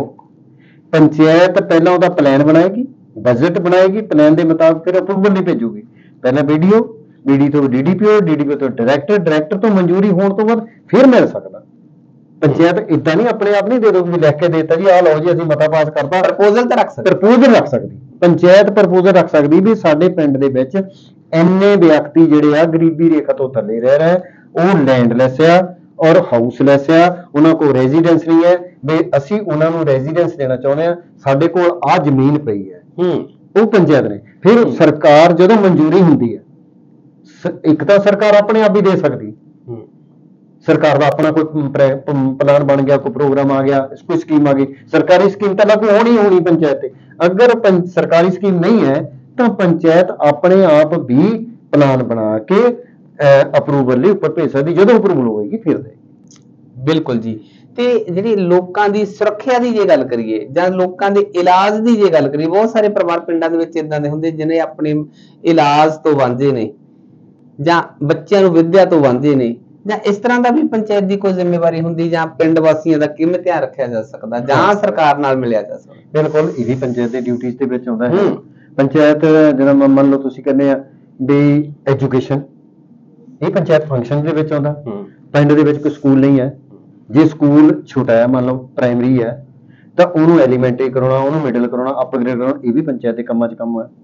ਪੰਚਾਇਤ ਪਹਿਲਾਂ ਉਹਦਾ ਪਲਾਨ ਬਣਾਏਗੀ, ਬਜਟ ਬਣਾਏਗੀ, ਪਲਾਨ ਦੇ ਮੁਤਾਬਕ ਫਿਰ ਅਪਰੂਵਲ ਲਈ ਭੇਜੂਗੀ। ਪਹਿਲਾਂ ਵੀਡੀਓ ਤੋਂ ਡੀਡੀਪੀਓ ਤੋਂ ਡਾਇਰੈਕਟਰ ਤੋਂ ਮਨਜ਼ੂਰੀ ਹੋਣ ਤੋਂ ਬਾਅਦ ਫਿਰ ਮਿਲ ਸਕਦਾ। ਪੰਚਾਇਤ ਇਦਾਂ ਨਹੀਂ ਆਪਣੇ ਆਪ ਨਹੀਂ ਦੇ ਦੋਗੀ, ਲਿਖ ਕੇ ਦੇਤਾ ਜੀ ਆਹ ਲਓ ਜੀ ਅਸੀਂ ਮਤਾ ਪਾਸ ਕਰਤਾ, ਪ੍ਰਪੋਜ਼ਲ ਰੱਖ ਸਕਦੀ ਪੰਚਾਇਤ, ਪ੍ਰਪੋਜ਼ਲ ਰੱਖ ਸਕਦੀ ਵੀ ਸਾਡੇ ਪਿੰਡ ਦੇ ਵਿੱਚ ਇੰਨੇ ਵਿਅਕਤੀ ਜਿਹੜੇ ਆ ਗਰੀਬੀ ਰੇਖਾ ਤੋਂ ਥੱਲੇ ਰਹਿ ਰਹੇ, ਉਹ ਲੈਂਡਲੈਸ ਆ ਔਰ ਹਾਊਸਲੈਸ ਆ, ਉਹਨਾਂ ਕੋਲ ਰੈਜ਼ੀਡੈਂਸ ਨਹੀਂ ਹੈ, ਵੀ ਅਸੀਂ ਉਹਨਾਂ ਨੂੰ ਰੈਜ਼ੀਡੈਂਸ ਦੇਣਾ ਚਾਹੁੰਦੇ ਆ, ਸਾਡੇ ਕੋਲ ਆਹ ਜ਼ਮੀਨ ਪਈ ਹੈ, ਉਹ ਪੰਚਾਇਤ ਨੇ। ਫਿਰ ਸਰਕਾਰ ਜਦੋਂ ਮਨਜ਼ੂਰੀ ਹੁੰਦੀ ਹੈ, ਇੱਕ ਤਾਂ ਸਰਕਾਰ ਆਪਣੇ ਆਪ ਵੀ ਦੇ ਸਕਦੀ, ਸਰਕਾਰ ਦਾ ਆਪਣਾ ਕੋਈ ਪਲਾਨ ਬਣ ਗਿਆ, ਕੋਈ ਪ੍ਰੋਗਰਾਮ ਆ ਗਿਆ, ਕੋਈ ਸਕੀਮ ਆ ਗਈ, ਸਰਕਾਰੀ ਸਕੀਮ ਤਾਂ ਲਾਗੂ ਹੋਣੀ ਪੰਚਾਇਤ ਤੇ। ਅਗਰ ਸਰਕਾਰੀ ਸਕੀਮ ਨਹੀਂ ਹੈ ਤਾਂ ਪੰਚਾਇਤ ਆਪਣੇ ਆਪ ਵੀ ਪਲਾਨ ਬਣਾ ਕੇ ਅਪਰੂਵਲ ਲਈ ਉੱਪਰ ਭੇਜ ਸਕਦੀ, ਜਦੋਂ ਅਪਰੂਵਲ ਹੋਏਗੀ ਫਿਰ ਦੇ। ਬਿਲਕੁਲ ਜੀ। ਤੇ ਜਿਹੜੀ ਲੋਕਾਂ ਦੀ ਸੁਰੱਖਿਆ ਦੀ ਜੇ ਗੱਲ ਕਰੀਏ, ਜਾਂ ਲੋਕਾਂ ਦੇ ਇਲਾਜ ਦੀ ਜੇ ਗੱਲ ਕਰੀਏ, ਬਹੁਤ ਸਾਰੇ ਪਰਿਵਾਰ ਪਿੰਡਾਂ ਦੇ ਵਿੱਚ ਇਦਾਂ ਦੇ ਹੁੰਦੇ ਜਿਹਨੇ ਆਪਣੇ ਇਲਾਜ ਤੋਂ ਵਾਂਝੇ ਨੇ, ਜਾਂ ਬੱਚਿਆਂ ਨੂੰ ਵਿੱਦਿਆ ਤੋਂ ਵਾਂਝੇ ਨੇ, ਜਾਂ ਇਸ ਤਰ੍ਹਾਂ ਦਾ ਵੀ ਪੰਚਾਇਤ ਦੀ ਕੋਈ ਜ਼ਿੰਮੇਵਾਰੀ ਹੁੰਦੀ, ਜਾਂ ਪਿੰਡ ਵਾਸੀਆਂ ਦਾ ਕਿਵੇਂ ਧਿਆਨ ਰੱਖਿਆ ਜਾ ਸਕਦਾ, ਜਾਂ ਸਰਕਾਰ ਨਾਲ ਮਿਲਿਆ ਜਾ ਸਕਦਾ? ਬਿਲਕੁਲ, ਇਹ ਵੀ ਪੰਚਾਇਤ ਦੇ ਡਿਊਟੀਜ਼ ਦੇ ਵਿੱਚ ਆਉਂਦਾ ਹੈ। ਪੰਚਾਇਤ ਜਿਹੜਾ ਮੰਨ ਲਓ ਤੁਸੀਂ ਕਹਿੰਦੇ ਆ ਵੀ ਐਜੂਕੇਸ਼ਨ, ਇਹ ਪੰਚਾਇਤ ਫੰਕਸ਼ਨ ਦੇ ਵਿੱਚ ਆਉਂਦਾ। ਪਿੰਡ ਦੇ ਵਿੱਚ ਕੋਈ ਸਕੂਲ ਨਹੀਂ ਹੈ, ਜੇ ਸਕੂਲ ਛੋਟਾ ਹੈ, ਮੰਨ ਲਓ ਪ੍ਰਾਇਮਰੀ ਹੈ, ਤਾਂ ਉਹਨੂੰ ਐਲੀਮੈਂਟਰੀ ਕਰਾਉਣਾ, ਉਹਨੂੰ ਮਿਡਲ ਕਰਾਉਣਾ, ਅਪਗ੍ਰੇਡ ਕਰਾਉਣਾ, ਇਹ ਵੀ ਪੰਚਾਇਤ ਦੇ ਕੰਮਾਂ 'ਚ ਕੰਮ ਹੈ।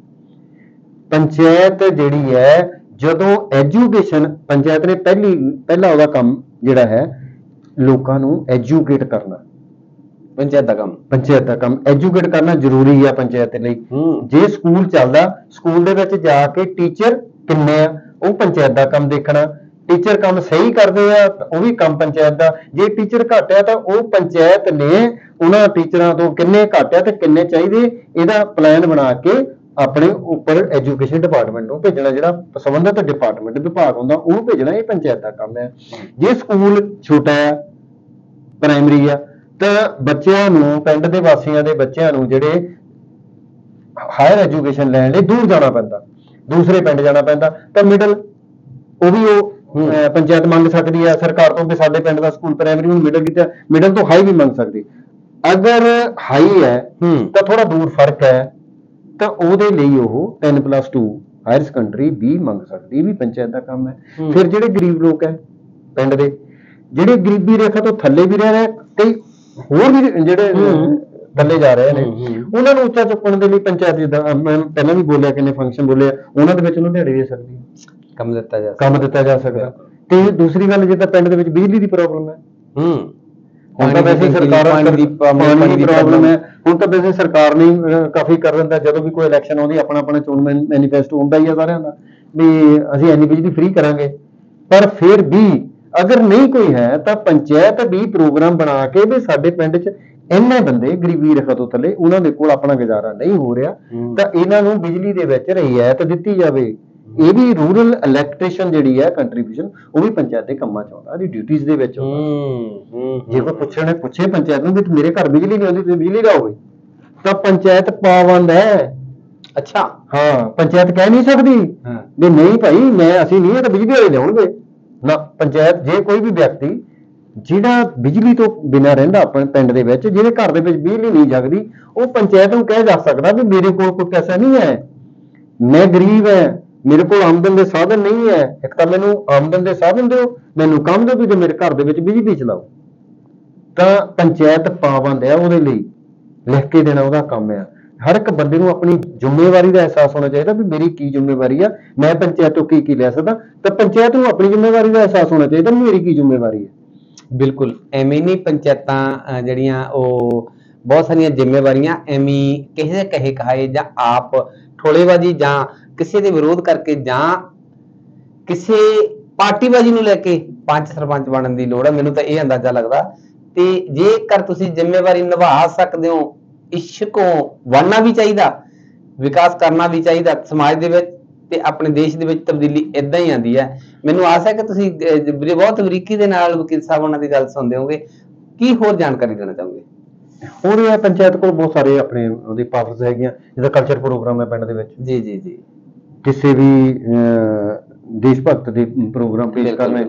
ਪੰਚਾਇਤ ਜਿਹੜੀ ਹੈ, ਜਦੋਂ ਐਜੂਕੇਸ਼ਨ, ਪੰਚਾਇਤ ਨੇ ਪਹਿਲਾ ਉਹਦਾ ਕੰਮ ਜਿਹੜਾ ਹੈ ਲੋਕਾਂ ਨੂੰ ਐਜੂਕੇਟ ਕਰਨਾ, ਪੰਚਾਇਤ ਦਾ ਕੰਮ ਐਜੂਕੇਟ ਕਰਨਾ ਜ਼ਰੂਰੀ ਆ ਪੰਚਾਇਤ ਲਈ। ਜੇ ਸਕੂਲ ਚੱਲਦਾ, ਸਕੂਲ ਦੇ ਵਿੱਚ ਜਾ ਕੇ ਟੀਚਰ ਕਿੰਨੇ ਆ ਉਹ ਪੰਚਾਇਤ ਦਾ ਕੰਮ ਦੇਖਣਾ। ਟੀਚਰ ਕੰਮ ਸਹੀ ਕਰਦੇ ਆ ਤਾਂ ਉਹ ਵੀ ਕੰਮ ਪੰਚਾਇਤ ਦਾ। ਜੇ ਟੀਚਰ ਘੱਟ ਆ ਤਾਂ ਉਹ ਪੰਚਾਇਤ ਨੇ ਉਹਨਾਂ ਟੀਚਰਾਂ ਤੋਂ ਕਿੰਨੇ ਘੱਟ ਆ ਤੇ ਕਿੰਨੇ ਚਾਹੀਦੇ, ਇਹਦਾ ਪਲਾਨ ਬਣਾ ਕੇ ਆਪਣੇ ਉੱਪਰ ਐਜੂਕੇਸ਼ਨ ਡਿਪਾਰਟਮੈਂਟ ਨੂੰ ਭੇਜਣਾ, ਜਿਹੜਾ ਸੰਬੰਧਿਤ ਡਿਪਾਰਟਮੈਂਟ ਵਿਭਾਗ ਹੁੰਦਾ ਉਹਨੂੰ ਭੇਜਣਾ। ਇਹ ਪੰਚਾਇਤ ਦਾ ਕੰਮ ਹੈ। ਜੇ ਸਕੂਲ ਛੋਟਾ ਆ, ਪ੍ਰਾਇਮਰੀ ਆ, ਤਾਂ ਬੱਚਿਆਂ ਨੂੰ, ਪਿੰਡ ਦੇ ਵਾਸੀਆਂ ਦੇ ਬੱਚਿਆਂ ਨੂੰ ਜਿਹੜੇ ਹਾਇਰ ਐਜੂਕੇਸ਼ਨ ਲੈਣ ਲਈ ਦੂਰ ਜਾਣਾ ਪੈਂਦਾ, ਦੂਸਰੇ ਪਿੰਡ ਜਾਣਾ ਪੈਂਦਾ, ਤਾਂ ਮਿਡਲ ਉਹ ਵੀ ਉਹ ਪੰਚਾਇਤ ਮੰਗ ਸਕਦੀ ਹੈ ਸਰਕਾਰ ਤੋਂ ਵੀ ਸਾਡੇ ਪਿੰਡ ਦਾ ਸਕੂਲ ਪ੍ਰਾਇਮਰੀ ਨੂੰ ਮਿਡਲ ਕੀਤਾ, ਮਿਡਲ ਤੋਂ ਹਾਈ ਵੀ ਮੰਗ ਸਕਦੀ। ਅਗਰ ਹਾਈ ਹੈ ਤਾਂ ਥੋੜਾ ਦੂਰ ਫਰਕ ਹੈ, ਤਾਂ ਉਹਦੇ ਲਈ ਉਹ 10+2 ਹਾਇਰ ਸੈਕੰਡਰੀ ਵੀ ਮੰਗ ਸਕਦੀ। ਇਹ ਵੀ ਪੰਚਾਇਤ ਦਾ ਕੰਮ ਹੈ। ਫਿਰ ਜਿਹੜੇ ਗਰੀਬ ਲੋਕ ਹੈ ਪਿੰਡ ਦੇ, ਜਿਹੜੇ ਗਰੀਬੀ ਰੇਖਾ ਤੋਂ ਥੱਲੇ ਵੀ ਰਹਿ ਰਹੇ, ਕਈ ਹੋਰ ਵੀ ਜਿਹੜੇ ਥੱਲੇ ਜਾ ਰਹੇ ਨੇ, ਉਹਨਾਂ ਨੂੰ ਉੱਚਾ ਚੁੱਕਣ ਦੇ ਲਈ ਪੰਚਾਇਤ, ਜਿੱਦਾਂ ਮੈਂ ਪਹਿਲਾਂ ਵੀ ਬੋਲਿਆ, ਕਿੰਨੇ ਫੰਕਸ਼ਨ ਬੋਲੇ, ਉਹਨਾਂ ਦੇ ਵਿੱਚ ਉਹਨੂੰ ਦਿਹਾੜੀ ਦੇ ਸਕਦੀ ਹੈ, ਕੰਮ ਦਿੱਤਾ ਜਾ ਸਕਦਾ। ਤੇ ਦੂਸਰੀ ਗੱਲ, ਜਿੱਦਾਂ ਪਿੰਡ ਦੇ ਵਿੱਚ ਬਿਜਲੀ ਦੀ ਪ੍ਰੋਬਲਮ ਹੈ, ਹੁਣ ਤਾਂ ਵੈਸੇ ਸਰਕਾਰ ਪਾਣੀ ਦੀ ਪ੍ਰੋਬਲਮ ਹੈ, ਹੁਣ ਤਾਂ ਵੈਸੇ ਸਰਕਾਰ ਨੇ ਕਾਫੀ ਕਰ ਦਿੰਦਾ। ਜਦੋਂ ਵੀ ਕੋਈ ਇਲੈਕਸ਼ਨ ਆਉਂਦੀ, ਆਪਣਾ ਆਪਣਾ ਚੋਣ ਮੈਨੀਫੈਸਟੋ ਹੁੰਦਾ ਹੀ ਆ ਸਾਰਿਆਂ ਦਾ ਵੀ ਅਸੀਂ ਇੰਨੀ ਬਿਜਲੀ ਫ੍ਰੀ ਕਰਾਂਗੇ। ਪਰ ਫਿਰ ਵੀ ਅਗਰ ਨਹੀਂ ਕੋਈ ਹੈ ਤਾਂ ਪੰਚਾਇਤ ਵੀ ਪ੍ਰੋਗਰਾਮ ਬਣਾ ਕੇ ਵੀ ਸਾਡੇ ਪਿੰਡ 'ਚ ਇੰਨੇ ਬੰਦੇ ਗਰੀਬੀ ਰੇਖਾ ਤੋਂ ਥੱਲੇ, ਉਹਨਾਂ ਦੇ ਕੋਲ ਆਪਣਾ ਗੁਜ਼ਾਰਾ ਨਹੀਂ ਹੋ ਰਿਹਾ, ਤਾਂ ਇਹਨਾਂ ਨੂੰ ਬਿਜਲੀ ਦੇ ਵਿੱਚ ਰਿਆਇਤ ਦਿੱਤੀ ਜਾਵੇ। ਇਹ ਵੀ ਰੂਰਲ ਇਲੈਕਟ੍ਰੀਸ਼ੀਅਨ ਜਿਹੜੀ ਹੈ ਕੰਟਰੀਬਿਊਸ਼ਨ, ਉਹ ਵੀ ਪੰਚਾਇਤ ਦੇ ਕੰਮਾਂ 'ਚ ਆਉਂਦਾ, ਉਹਦੀ ਡਿਊਟੀਜ਼ ਦੇ ਵਿੱਚ ਆਉਂਦਾ। ਜੇ ਕੋਈ ਪੁੱਛੇ ਪੰਚਾਇਤ ਨੂੰ ਵੀ ਮੇਰੇ ਘਰ ਬਿਜਲੀ ਨਹੀਂ ਆਉਂਦੀ, ਤੁਸੀਂ ਬਿਜਲੀ ਲਾਓਗੇ, ਤਾਂ ਪੰਚਾਇਤ ਪਾਬੰਦ ਹੈ। ਅੱਛਾ, ਹਾਂ, ਪੰਚਾਇਤ ਕਹਿ ਨਹੀਂ ਸਕਦੀ ਵੀ ਨਹੀਂ ਭਾਈ ਅਸੀਂ ਨਹੀਂ, ਤਾਂ ਬਿਜਲੀ ਵਾਲੇ ਲਿਆਉਣਗੇ ਨਾ। ਪੰਚਾਇਤ, ਜੇ ਕੋਈ ਵੀ ਵਿਅਕਤੀ ਜਿਹੜਾ ਬਿਜਲੀ ਤੋਂ ਬਿਨਾਂ ਰਹਿੰਦਾ ਆਪਣੇ ਪਿੰਡ ਦੇ ਵਿੱਚ, ਜਿਹਦੇ ਘਰ ਦੇ ਵਿੱਚ ਬਿਜਲੀ ਨਹੀਂ ਜਗਦੀ, ਉਹ ਪੰਚਾਇਤ ਨੂੰ ਕਹਿ ਜਾ ਸਕਦਾ ਵੀ ਮੇਰੇ ਕੋਲ ਕੋਈ ਪੈਸਾ ਨਹੀਂ ਹੈ, ਮੈਂ ਗਰੀਬ ਹੈ, ਮੇਰੇ ਕੋਲ ਆਮਦਨ ਦੇ ਸਾਧਨ ਨਹੀਂ ਹੈ, ਇੱਕ ਤਾਂ ਮੈਨੂੰ ਆਮਦਨ ਦੇ ਸਾਧਨ ਦਿਓ, ਮੈਨੂੰ ਕੰਮ ਦਿਓ, ਤੇ ਮੇਰੇ ਘਰ ਦੇ ਵਿੱਚ ਬਿਜਲੀ ਚਲਾਓ। ਤਾਂ ਪੰਚਾਇਤ ਪਾਬੰਦ ਹੈ, ਉਹਦੇ ਲਈ ਲਿਖ ਕੇ ਦੇਣਾ ਉਹਦਾ ਕੰਮ ਹੈ। ਹਰ ਇੱਕ ਬੰਦੇ ਨੂੰ ਆਪਣੀ ਜ਼ਿੰਮੇਵਾਰੀ ਦਾ ਅਹਿਸਾਸ ਹੋਣਾ ਚਾਹੀਦਾ ਵੀ ਮੇਰੀ ਕੀ ਜ਼ਿੰਮੇਵਾਰੀ ਆ, ਮੈਂ ਪੰਚਾਇਤ ਤੋਂ ਕੀ ਲੈ ਸਕਦਾ। ਤਾਂ ਪੰਚਾਇਤ ਨੂੰ ਆਪਣੀ ਜ਼ਿੰਮੇਵਾਰੀ ਦਾ ਅਹਿਸਾਸ ਹੋਣਾ ਚਾਹੀਦਾ, ਮੇਰੀ ਕੀ ਜ਼ਿੰਮੇਵਾਰੀ ਹੈ। ਬਿਲਕੁਲ ਐਵੇਂ ਨਹੀਂ, ਪੰਚਾਇਤਾਂ ਜਿਹੜੀਆਂ ਉਹ ਬਹੁਤ ਸਾਰੀਆਂ ਜ਼ਿੰਮੇਵਾਰੀਆਂ ਐਵੇਂ ਕਿਸੇ ਕਹੇ ਕਹਾਏ ਜਾਂ ਆਪ ਠੋਲੇਬਾਜ਼ੀ ਜਾਂ ਕਿਸੇ ਦੇ ਵਿਰੋਧ ਕਰਕੇ ਜਾਂ ਕਿਸੇ ਪਾਰਟੀਬਾਜ਼ੀ ਨੂੰ ਲੈ ਕੇ ਪੰਚ ਸਰਪੰਚ ਬਣਨ ਦੀ ਲੋੜ ਹੈ, ਮੈਨੂੰ ਤਾਂ ਇਹ ਅੰਦਾਜ਼ਾ ਲੱਗਦਾ। ਤੇ ਜੇਕਰ ਤੁਸੀਂ ਜ਼ਿੰਮੇਵਾਰੀ ਨਿਭਾ ਸਕਦੇ ਹੋ, ਇਸ਼ਕੋਂ ਬਣਨਾ ਵੀ ਚਾਹੀਦਾ, ਵਿਕਾਸ ਕਰਨਾ ਵੀ ਚਾਹੀਦਾ ਸਮਾਜ ਦੇ ਵਿੱਚ, ਤੇ ਆਪਣੇ ਦੇਸ਼ ਦੇ ਵਿੱਚ ਤਬਦੀਲੀ ਏਦਾਂ ਹੀ ਆਉਂਦੀ ਹੈ। ਮੈਨੂੰ ਆਸ ਹੈ ਕਿ ਤੁਸੀਂ ਬਹੁਤ ਬਰੀਕੀ ਦੇ ਨਾਲ ਵਕੀਲ ਸਾਹਿਬ ਉਹਨਾਂ ਦੀ ਗੱਲ ਸੁਣਦੇ ਹੋਗੇ। ਕੀ ਹੋਰ ਜਾਣਕਾਰੀ ਦੇਣਾ ਚਾਹੋਗੇ? ਹੋਰ ਇਹ ਪੰਚਾਇਤ ਕੋਲ ਬਹੁਤ ਸਾਰੇ ਆਪਣੇ ਉਹਦੀ ਪਾਵਰਸ ਹੈਗੀਆਂ, ਜਿੱਦਾਂ ਕਲਚਰ ਪ੍ਰੋਗਰਾਮ ਹੈ ਪਿੰਡ ਦੇ ਵਿੱਚ, ਜੀ ਕਿਸੇ ਵੀ ਦੇਸ਼ ਭਗਤ ਦੇ ਪ੍ਰੋਗਰਾਮ ਪੇਸ਼ ਕਰਨੇ,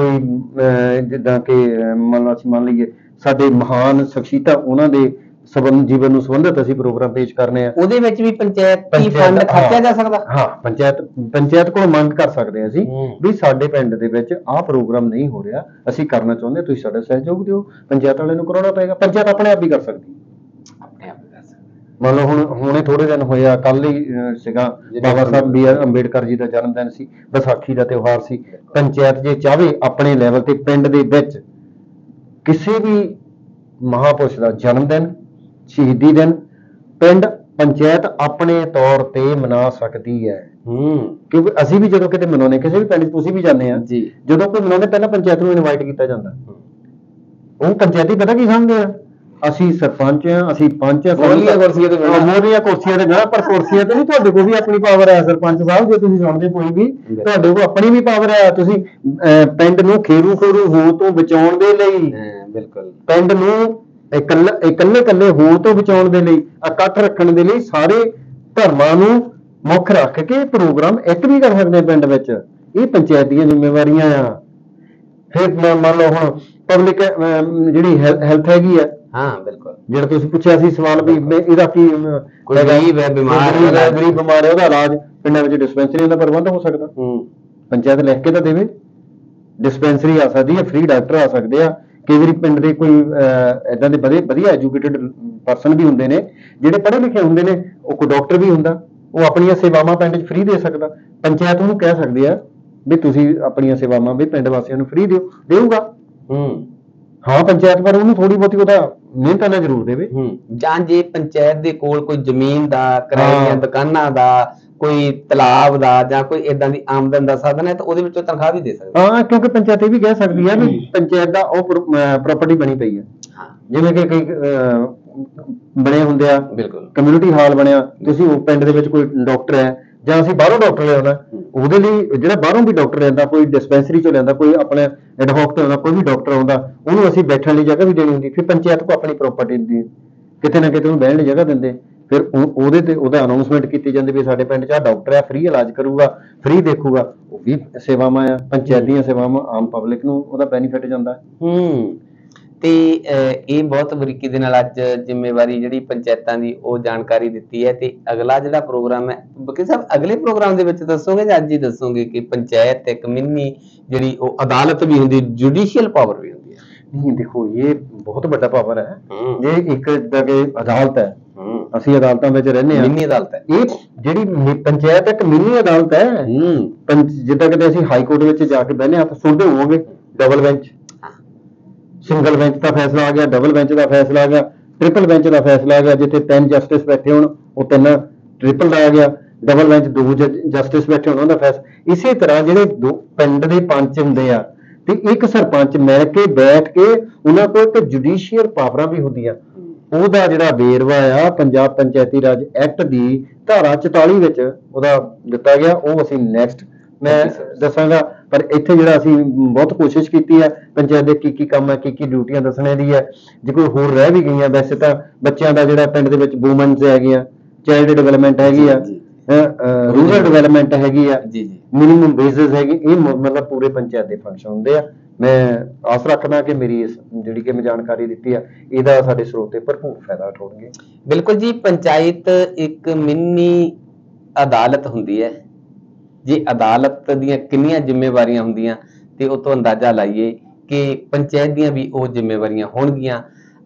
ਕੋਈ ਜਿੱਦਾਂ ਕਿ ਮੰਨ ਲਈਏ ਸਾਡੇ ਮਹਾਨ ਸ਼ਖਸੀਅਤਾਂ, ਉਹਨਾਂ ਦੇ ਜੀਵਨ ਨੂੰ ਸੰਬੰਧਿਤ ਅਸੀਂ ਪ੍ਰੋਗਰਾਮ ਪੇਸ਼ ਕਰਨੇ ਆ, ਉਹਦੇ ਵਿੱਚ ਵੀ ਪੰਚਾਇਤ ਫੰਡ ਖਰਚਿਆ ਜਾ ਸਕਦਾ। ਹਾਂ, ਪੰਚਾਇਤ ਕੋਲ ਮੰਗ ਕਰ ਸਕਦੇ ਹਾਂ ਅਸੀਂ ਵੀ ਸਾਡੇ ਪਿੰਡ ਦੇ ਵਿੱਚ ਆਹ ਪ੍ਰੋਗਰਾਮ ਨਹੀਂ ਹੋ ਰਿਹਾ, ਅਸੀਂ ਕਰਨਾ ਚਾਹੁੰਦੇ, ਤੁਸੀਂ ਸਾਡਾ ਸਹਿਯੋਗ ਦਿਓ। ਪੰਚਾਇਤ ਵਾਲੇ ਨੂੰ ਕਰਾਉਣਾ ਪਏਗਾ, ਪੰਚਾਇਤ ਆਪਣੇ ਆਪ ਹੀ ਕਰ ਸਕਦੀ। ਮੰਨ ਲਓ ਹੁਣੇ ਥੋੜੇ ਦਿਨ ਹੋਇਆ, ਕੱਲ ਹੀ ਸੀਗਾ ਬਾਬਾ ਸਾਹਿਬ B.R. ਅੰਬੇਡਕਰ ਜੀ ਦਾ ਜਨਮ ਦਿਨ ਸੀ, ਵਿਸਾਖੀ ਦਾ ਤਿਉਹਾਰ ਸੀ। ਪੰਚਾਇਤ ਜੇ ਚਾਹਵੇ ਆਪਣੇ ਲੈਵਲ ਤੇ ਪਿੰਡ ਦੇ ਵਿੱਚ ਕਿਸੇ ਵੀ ਮਹਾਪੁਰਸ਼ ਦਾ ਜਨਮ ਦਿਨ, ਸ਼ਹੀਦੀ ਦਿਨ, ਪਿੰਡ ਪੰਚਾਇਤ ਆਪਣੇ ਤੌਰ ਤੇ ਮਨਾ ਸਕਦੀ ਹੈ। ਕਿਉਂਕਿ ਅਸੀਂ ਵੀ ਜਦੋਂ ਕਿਤੇ ਮਨਾਉਂਦੇ, ਕਿਸੇ ਵੀ ਪਿੰਡ ਤੁਸੀਂ ਵੀ ਜਾਂਦੇ ਆ, ਜਦੋਂ ਕੋਈ ਮਨਾਉਂਦੇ ਪਹਿਲਾਂ ਪੰਚਾਇਤ ਨੂੰ ਇਨਵਾਈਟ ਕੀਤਾ ਜਾਂਦਾ। ਉਹ ਪੰਚਾਇਤੀ ਪਤਾ ਕੀ ਸਮਝਦੇ ਆ, ਅਸੀਂ ਸਰਪੰਚ ਆ, ਅਸੀਂ ਪੰਚ ਆ, ਮੋਹਰੀਆਂ ਕੁਰਸੀਆਂ ਤੇ ਬਹਿਣਾ, ਪਰ ਕੁਰਸੀਆਂ ਤੇ ਨਹੀਂ, ਤੁਹਾਡੇ ਕੋਲ ਵੀ ਆਪਣੀ ਪਾਵਰ ਹੈ ਸਰਪੰਚ ਸਾਹਿਬ। ਜੇ ਤੁਸੀਂ ਸੁਣਦੇ ਕੋਈ ਵੀ, ਤੁਹਾਡੇ ਕੋਲ ਆਪਣੀ ਵੀ ਪਾਵਰ ਹੈ। ਤੁਸੀਂ ਪਿੰਡ ਨੂੰ ਖੇਰੂ ਹੋ ਤੋਂ ਬਚਾਉਣ ਦੇ ਲਈ, ਬਿਲਕੁਲ ਪਿੰਡ ਨੂੰ ਇਕੱਲੇ ਹੋਰ ਤੋਂ ਬਚਾਉਣ ਦੇ ਲਈ, ਇਕੱਠ ਰੱਖਣ ਦੇ ਲਈ, ਸਾਰੇ ਧਰਮਾਂ ਨੂੰ ਮੁੱਖ ਰੱਖ ਕੇ ਪ੍ਰੋਗਰਾਮ ਇੱਕ ਵੀ ਕਰ ਸਕਦੇ ਪਿੰਡ ਵਿੱਚ। ਇਹ ਪੰਚਾਇਤ ਦੀਆਂ ਜ਼ਿੰਮੇਵਾਰੀਆਂ ਆ। ਫਿਰ ਮੰਨ ਲਓ ਹੁਣ ਪਬਲਿਕ ਜਿਹੜੀ ਹੈਲਥ ਹੈਗੀ ਆ, ਹਾਂ ਬਿਲਕੁਲ, ਜਿਹੜਾ ਤੁਸੀਂ ਪੁੱਛਿਆ ਸੀ ਸਵਾਲ ਵੀ ਇਹਦਾ ਕੀ, ਗਰੀਬ ਹੈ, ਬਿਮਾਰ ਹੈ, ਉਹਦਾ ਇਲਾਜ ਪਿੰਡਾਂ ਵਿੱਚ ਡਿਸਪੈਂਸਰੀਆਂ ਦਾ ਪ੍ਰਬੰਧ ਹੋ ਸਕਦਾ। ਪੰਚਾਇਤ ਲਿਖ ਕੇ ਤਾਂ ਦੇਵੇ, ਡਿਸਪੈਂਸਰੀ ਆ ਸਕਦੀ ਹੈ, ਫ੍ਰੀ ਡਾਕਟਰ ਆ ਸਕਦੇ ਆ। ਕਈ ਵਾਰੀ ਪਿੰਡ ਦੇ ਕੋਈ ਏਦਾਂ ਦੇ ਵਧੀਆ ਐਜੂਕੇਟਿਡ ਪਰਸਨ ਵੀ ਹੁੰਦੇ ਨੇ, ਜਿਹੜੇ ਪੜ੍ਹੇ ਲਿਖੇ ਹੁੰਦੇ ਨੇ, ਉਹ ਕੋਈ ਡਾਕਟਰ ਵੀ ਹੁੰਦਾ, ਉਹ ਆਪਣੀਆਂ ਸੇਵਾਵਾਂ ਪਿੰਡ 'ਚ ਫ੍ਰੀ ਦੇ ਸਕਦਾ। ਪੰਚਾਇਤ ਨੂੰ ਕਹਿ ਸਕਦੀ ਆ ਵੀ ਤੁਸੀਂ ਆਪਣੀਆਂ ਸੇਵਾਵਾਂ ਵੀ ਪਿੰਡ ਵਾਸੀਆਂ ਨੂੰ ਫ੍ਰੀ ਦੇਊਗਾ। ਹਾਂ ਪੰਚਾਇਤ ਪਰ ਉਹਨੂੰ ਥੋੜੀ ਬਹੁਤੀ ਉਹਦਾ ਮਿਹਨਤ ਨਾਲ ਜ਼ਰੂਰ ਦੇਵੇ। ਜਾਂ ਜੇ ਪੰਚਾਇਤ ਦੇ ਕੋਲ ਕੋਈ ਜ਼ਮੀਨ ਦਾ, ਕਿਰਾਏ ਦੀਆਂ ਦੁਕਾਨਾਂ ਦਾ, ਕੋਈ ਤਲਾਬ ਦਾ ਜਾਂ ਕੋਈ ਇਦਾਂ ਦੀ ਆਮਦਨ ਦਾ ਸਾਧਨ ਹੈ ਤਾਂ ਉਹਦੇ ਵਿੱਚੋਂ ਤਨਖਾਹ ਵੀ ਦੇ ਸਕਦੇ। ਹਾਂ ਕਿਉਂਕਿ ਪੰਚਾਇਤ ਇਹ ਵੀ ਕਹਿ ਸਕਦੀ ਹੈ ਵੀ ਪੰਚਾਇਤ ਦਾ ਉਹ ਪ੍ਰਾਪਰਟੀ ਬਣੀ ਪਈ ਹੈ, ਜਿਵੇਂ ਕਿ ਕਈ ਬਣੇ ਹੁੰਦੇ ਆ, ਬਿਲਕੁਲ ਕਮਿਊਨਿਟੀ ਹਾਲ ਬਣਿਆ, ਤੁਸੀਂ ਉਹ ਪਿੰਡ ਦੇ ਵਿੱਚ ਕੋਈ ਡਾਕਟਰ ਹੈ ਜਾਂ ਅਸੀਂ ਬਾਹਰੋਂ ਡਾਕਟਰ ਲਿਆਉਣਾ, ਉਹਦੇ ਲਈ ਜਿਹੜਾ ਬਾਹਰੋਂ ਵੀ ਡਾਕਟਰ ਲੈਂਦਾ, ਕੋਈ ਡਿਸਪੈਂਸਰੀ ਚੋਂ ਲੈਂਦਾ, ਕੋਈ ਆਪਣੇ ਐਡਹੌਕ ਤੋਂ ਆਉਂਦਾ, ਕੋਈ ਵੀ ਡਾਕਟਰ ਆਉਂਦਾ, ਉਹਨੂੰ ਅਸੀਂ ਬੈਠਣ ਲਈ ਜਗ੍ਹਾ ਵੀ ਦੇਣੀ ਹੁੰਦੀ। ਫਿਰ ਪੰਚਾਇਤ ਕੋ ਆਪਣੀ ਪ੍ਰਾਪਰਟੀ ਦੀ ਕਿਤੇ ਨਾ ਕਿਤੇ ਉਹਨੂੰ ਬਹਿਣ ਲਈ ਜਗ੍ਹਾ ਦਿੰਦੇ, ਫਿਰ ਉਹਦੇ ਤੇ ਉਹਦਾ ਅਨਾਉਂਸਮੈਂਟ ਕੀਤੀ ਜਾਂਦੀ ਵੀ ਸਾਡੇ ਪਿੰਡ 'ਚ ਆਹ ਡਾਕਟਰ ਆ, ਫ੍ਰੀ ਇਲਾਜ ਕਰੂਗਾ, ਫ੍ਰੀ ਦੇਖੂਗਾ। ਉਹ ਵੀ ਸੇਵਾਵਾਂ ਆ, ਪੰਚਾਇਤ ਦੀਆਂ ਸੇਵਾਵਾਂ, ਆਮ ਪਬਲਿਕ ਨੂੰ ਉਹਦਾ ਬੈਨੀਫਿਟ ਜਾਂਦਾ। ਤੇ ਇਹ ਬਹੁਤ ਬਰੀਕੀ ਦੇ ਨਾਲ ਅੱਜ ਜ਼ਿੰਮੇਵਾਰੀ ਜਿਹੜੀ ਪੰਚਾਇਤਾਂ ਦੀ ਉਹ ਜਾਣਕਾਰੀ ਦਿੱਤੀ ਹੈ। ਤੇ ਅਗਲਾ ਜਿਹੜਾ ਪ੍ਰੋਗਰਾਮ ਹੈ ਵਕੀਲ ਸਾਹਿਬ, ਅਗਲੇ ਪ੍ਰੋਗਰਾਮ ਦੇ ਵਿੱਚ ਦੱਸੋਗੇ ਜਾਂ ਅੱਜ ਹੀ ਦੱਸੋਗੇ ਕਿ ਪੰਚਾਇਤ ਇੱਕ ਮਿੰਨੀ ਜਿਹੜੀ ਉਹ ਅਦਾਲਤ ਵੀ ਹੁੰਦੀ, ਜੁਡੀਸ਼ੀਅਲ ਪਾਵਰ ਵੀ ਹੁੰਦੀ ਹੈ? ਨਹੀਂ ਦੇਖੋ, ਇਹ ਬਹੁਤ ਵੱਡਾ ਪਾਵਰ ਹੈ। ਇਹ ਇੱਕ ਜਿੱਦਾਂ ਕਿ ਅਦਾਲਤ ਹੈ, ਅਸੀਂ ਅਦਾਲਤਾਂ ਵਿੱਚ ਰਹਿੰਦੇ ਹਾਂ, ਮਿੰਨੀ ਅਦਾਲਤ ਹੈ ਇਹ ਜਿਹੜੀ ਪੰਚਾਇਤ ਇੱਕ ਮਿੰਨੀ ਅਦਾਲਤ ਹੈ। ਜਿੱਦਾਂ ਕਿ ਅਸੀਂ ਹਾਈ ਕੋਰਟ ਵਿੱਚ ਜਾ ਕੇ ਬਹਿਨੇ, ਆਪ ਸੁਣਦੇ ਹੋਵੋਗੇ, ਡਬਲ ਬੈਂਚ, ਸਿੰਗਲ ਬੈਂਚ ਦਾ ਫੈਸਲਾ ਆ ਗਿਆ, ਡਬਲ ਬੈਂਚ ਦਾ ਫੈਸਲਾ ਆ ਗਿਆ, ਟ੍ਰਿਪਲ ਬੈਂਚ ਦਾ ਫੈਸਲਾ ਆ ਗਿਆ। ਜਿੱਥੇ 3 ਜਸਟਿਸ ਬੈਠੇ ਹੋਣ ਉਹ 3 ਟ੍ਰਿਪਲ ਦਾ ਆ ਗਿਆ, ਡਬਲ ਬੈਂਚ 2 ਜਸਟਿਸ ਬੈਠੇ ਹੋਣ ਉਹਦਾ ਫੈਸਲਾ। ਇਸੇ ਤਰ੍ਹਾਂ ਜਿਹੜੇ ਪਿੰਡ ਦੇ ਪੰਚ ਹੁੰਦੇ ਆ ਤੇ ਇੱਕ ਸਰਪੰਚ ਮਿਲ ਕੇ ਬੈਠ ਕੇ ਉਹਨਾਂ ਕੋਲ ਇੱਕ ਜੁਡੀਸ਼ੀਅਲ ਪਾਵਰਾਂ ਵੀ ਹੁੰਦੀਆਂ। ਉਹਦਾ ਜਿਹੜਾ ਵੇਰਵਾ ਆ ਪੰਜਾਬ ਪੰਚਾਇਤੀ ਰਾਜ ਐਕਟ ਦੀ ਧਾਰਾ 44 ਵਿੱਚ ਉਹਦਾ ਦਿੱਤਾ ਗਿਆ, ਉਹ ਅਸੀਂ ਨੈਕਸਟ ਮੈਂ ਦੱਸਾਂਗਾ। ਪਰ ਇੱਥੇ ਜਿਹੜਾ ਅਸੀਂ ਬਹੁਤ ਕੋਸ਼ਿਸ਼ ਕੀਤੀ ਹੈ ਪੰਚਾਇਤ ਦੇ ਕੀ ਕੰਮ ਹੈ, ਕੀ ਡਿਊਟੀਆਂ ਦੱਸਣੇ ਦੀ ਹੈ। ਜੇ ਕੋਈ ਹੋਰ ਰਹਿ ਵੀ ਗਈਆਂ, ਵੈਸੇ ਤਾਂ ਬੱਚਿਆਂ ਦਾ ਜਿਹੜਾ ਪਿੰਡ ਦੇ ਵਿੱਚ ਵੂਮਨਸ ਹੈਗੀਆਂ, ਚਾਈਲਡ ਡਿਵੈਲਪਮੈਂਟ ਹੈਗੀ ਆ, ਰੂਰਲ ਡਿਵੈਲਪਮੈਂਟ ਹੈਗੀ ਆ, ਮਿਨੀਮਮ ਵੇਜਸ ਹੈਗੀ, ਇਹ ਮਤਲਬ ਪੂਰੇ ਪੰਚਾਇਤ ਦੇ ਫੰਕਸ਼ਨ ਹੁੰਦੇ ਆ। ਮੈਂ ਆਸ ਰੱਖਦਾ ਕਿ ਮੇਰੀ ਇਸ ਜਿਹੜੀ ਕਿ ਮੈਂ ਜਾਣਕਾਰੀ ਦਿੱਤੀ ਆ ਇਹਦਾ ਸਾਡੇ ਸਰੋਤੇ ਭਰਪੂਰ ਫਾਇਦਾ ਉਠਾਉਣਗੇ। ਬਿਲਕੁਲ ਜੀ, ਪੰਚਾਇਤ ਇੱਕ ਮਿੰਨੀ ਅਦਾਲਤ ਹੁੰਦੀ ਹੈ। ਜੇ ਅਦਾਲਤ ਦੀਆਂ ਕਿੰਨੀਆਂ ਜ਼ਿੰਮੇਵਾਰੀਆਂ ਹੁੰਦੀਆਂ ਤੇ ਉਹ ਤੋਂ ਅੰਦਾਜ਼ਾ ਲਾਈਏ ਕਿ ਪੰਚਾਇਤ ਦੀਆਂ ਵੀ ਉਹ ਜ਼ਿੰਮੇਵਾਰੀਆਂ ਹੋਣਗੀਆਂ।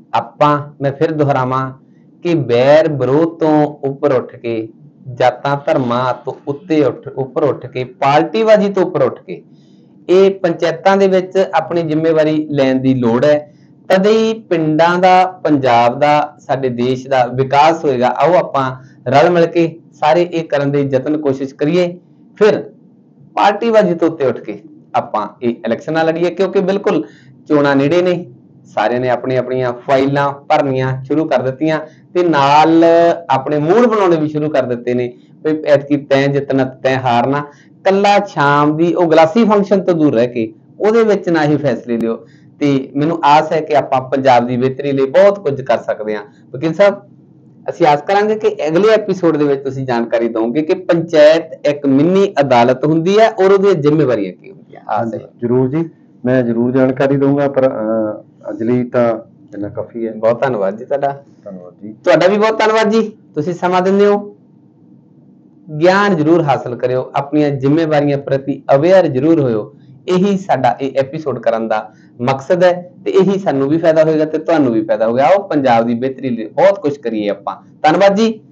ਮੈਂ ਫਿਰ ਦੁਹਰਾਵਾਂ ਕਿ ਵੈਰ ਵਿਰੋਧ ਤੋਂ ਉੱਪਰ ਉੱਠ ਕੇ, ਜਾਤਾਂ ਧਰਮਾਂ ਤੋਂ ਉੱਪਰ ਉੱਠ ਕੇ, ਪਾਰਟੀਬਾਜ਼ੀ ਤੋਂ ਉੱਪਰ ਉੱਠ ਕੇ ਇਹ ਪੰਚਾਇਤਾਂ ਦੇ ਵਿੱਚ ਆਪਣੀ ਜ਼ਿੰਮੇਵਾਰੀ ਲੈਣ ਦੀ ਲੋੜ ਹੈ। ਤਦ ਹੀ ਪਿੰਡਾਂ ਦਾ, ਪੰਜਾਬ ਦਾ, ਸਾਡੇ ਦੇਸ਼ ਦਾ ਵਿਕਾਸ ਹੋਏਗਾ। ਆਓ ਆਪਾਂ ਰਲ ਮਿਲ ਕੇ ਸਾਰੇ ਇਹ ਕਰਨ ਦੇ ਯਤਨ ਕੋਸ਼ਿਸ਼ ਕਰੀਏ। ਫਿਰ ਪਾਰਟੀਬਾਜ਼ੀ ਤੋਂ ਉੱਤੇ ਉੱਠ ਕੇ ਆਪਾਂ ਇਹ ਇਲੈਕਸ਼ਨਾਂ ਲੜੀਏ, ਕਿਉਂਕਿ ਬਿਲਕੁਲ ਚੋਣਾਂ ਨੇੜੇ ਨੇ। ਸਾਰਿਆਂ ਨੇ ਆਪਣੀਆਂ ਫਾਈਲਾਂ ਭਰਨੀਆਂ ਸ਼ੁਰੂ ਕਰ ਦਿੱਤੀਆਂ ਤੇ ਨਾਲ ਆਪਣੇ ਮੂਡ ਬਣਾਉਣੇ ਵੀ ਸ਼ੁਰੂ ਕਰ ਦਿੱਤੇ ਨੇ ਵੀ ਐਤਕੀ ਤੈਂ ਜਿੱਤਣਾ, ਤੈਂ ਹਾਰਨਾ। ਕੱਲਾ ਸ਼ਾਮ ਦੀ ਉਹ ਗਲਾਸੀ ਫੰਕਸ਼ਨ ਤੋਂ ਦੂਰ ਰਹਿ ਕੇ ਉਹਦੇ ਵਿੱਚ ਨਾ ਹੀ ਫੈਸਲੇ ਲਿਓ। ਤੇ ਮੈਨੂੰ ਆਸ ਹੈ ਕਿ ਆਪਾਂ ਪੰਜਾਬ ਦੀ ਬਿਹਤਰੀ ਲਈ ਬਹੁਤ ਕੁਝ ਕਰ ਸਕਦੇ ਹਾਂ। ਵਕੀਲ ਸਾਹਿਬ, ਅਸੀਂ ਆਸ ਕਰਾਂਗੇ ਕਿ ਅਗਲੇ ਐਪੀਸੋਡ ਦੇ ਵਿੱਚ ਤੁਸੀਂ ਜਾਣਕਾਰੀ ਦਿਓਗੇ ਕਿ ਪੰਚਾਇਤ ਇੱਕ ਮਿੰਨੀ ਅਦਾਲਤ ਹੁੰਦੀ ਹੈ ਔਰ ਉਹਦੀਆਂ ਜ਼ਿੰਮੇਵਾਰੀਆਂ ਕੀ ਹੁੰਦੀਆਂ। ਆਸ ਹੈ ਜ਼ਰੂਰ ਜੀ, ਮੈਂ ਜ਼ਰੂਰ ਜਾਣਕਾਰੀ ਦਊਂਗਾ। ਪਰ ਅੱਜ ਲਈ ਤਾਂ ਇੰਨਾ ਕਾਫੀ ਹੈ। ਬਹੁਤ ਧੰਨਵਾਦ ਜੀ ਤੁਹਾਡਾ। ਧੰਨਵਾਦ ਜੀ ਤੁਹਾਡਾ ਵੀ ਬਹੁਤ ਧੰਨਵਾਦ ਜੀ, ਤੁਸੀਂ ਸਮਾਂ ਦਿੰਦੇ ਹੋ। ਗਿਆਨ ਜ਼ਰੂਰ ਹਾਸਲ ਕਰਿਓ, ਆਪਣੀਆਂ ਜ਼ਿੰਮੇਵਾਰੀਆਂ ਪ੍ਰਤੀ ਅਵੇਅਰ ਜ਼ਰੂਰ ਹੋਇਓ। ਇਹੀ ਸਾਡਾ ਇਹ ਐਪੀਸੋਡ ਕਰਨ ਦਾ ਮਕਸਦ ਹੈ ਤੇ ਇਹੀ ਸਾਨੂੰ ਵੀ ਫਾਇਦਾ ਹੋਏਗਾ ਤੇ ਤੁਹਾਨੂੰ ਵੀ ਫਾਇਦਾ ਹੋਏਗਾ। ਆਓ ਪੰਜਾਬ ਦੀ ਬਿਹਤਰੀ ਲਈ ਬਹੁਤ ਕੁਝ ਕਰੀਏ ਆਪਾਂ। ਧੰਨਵਾਦ ਜੀ।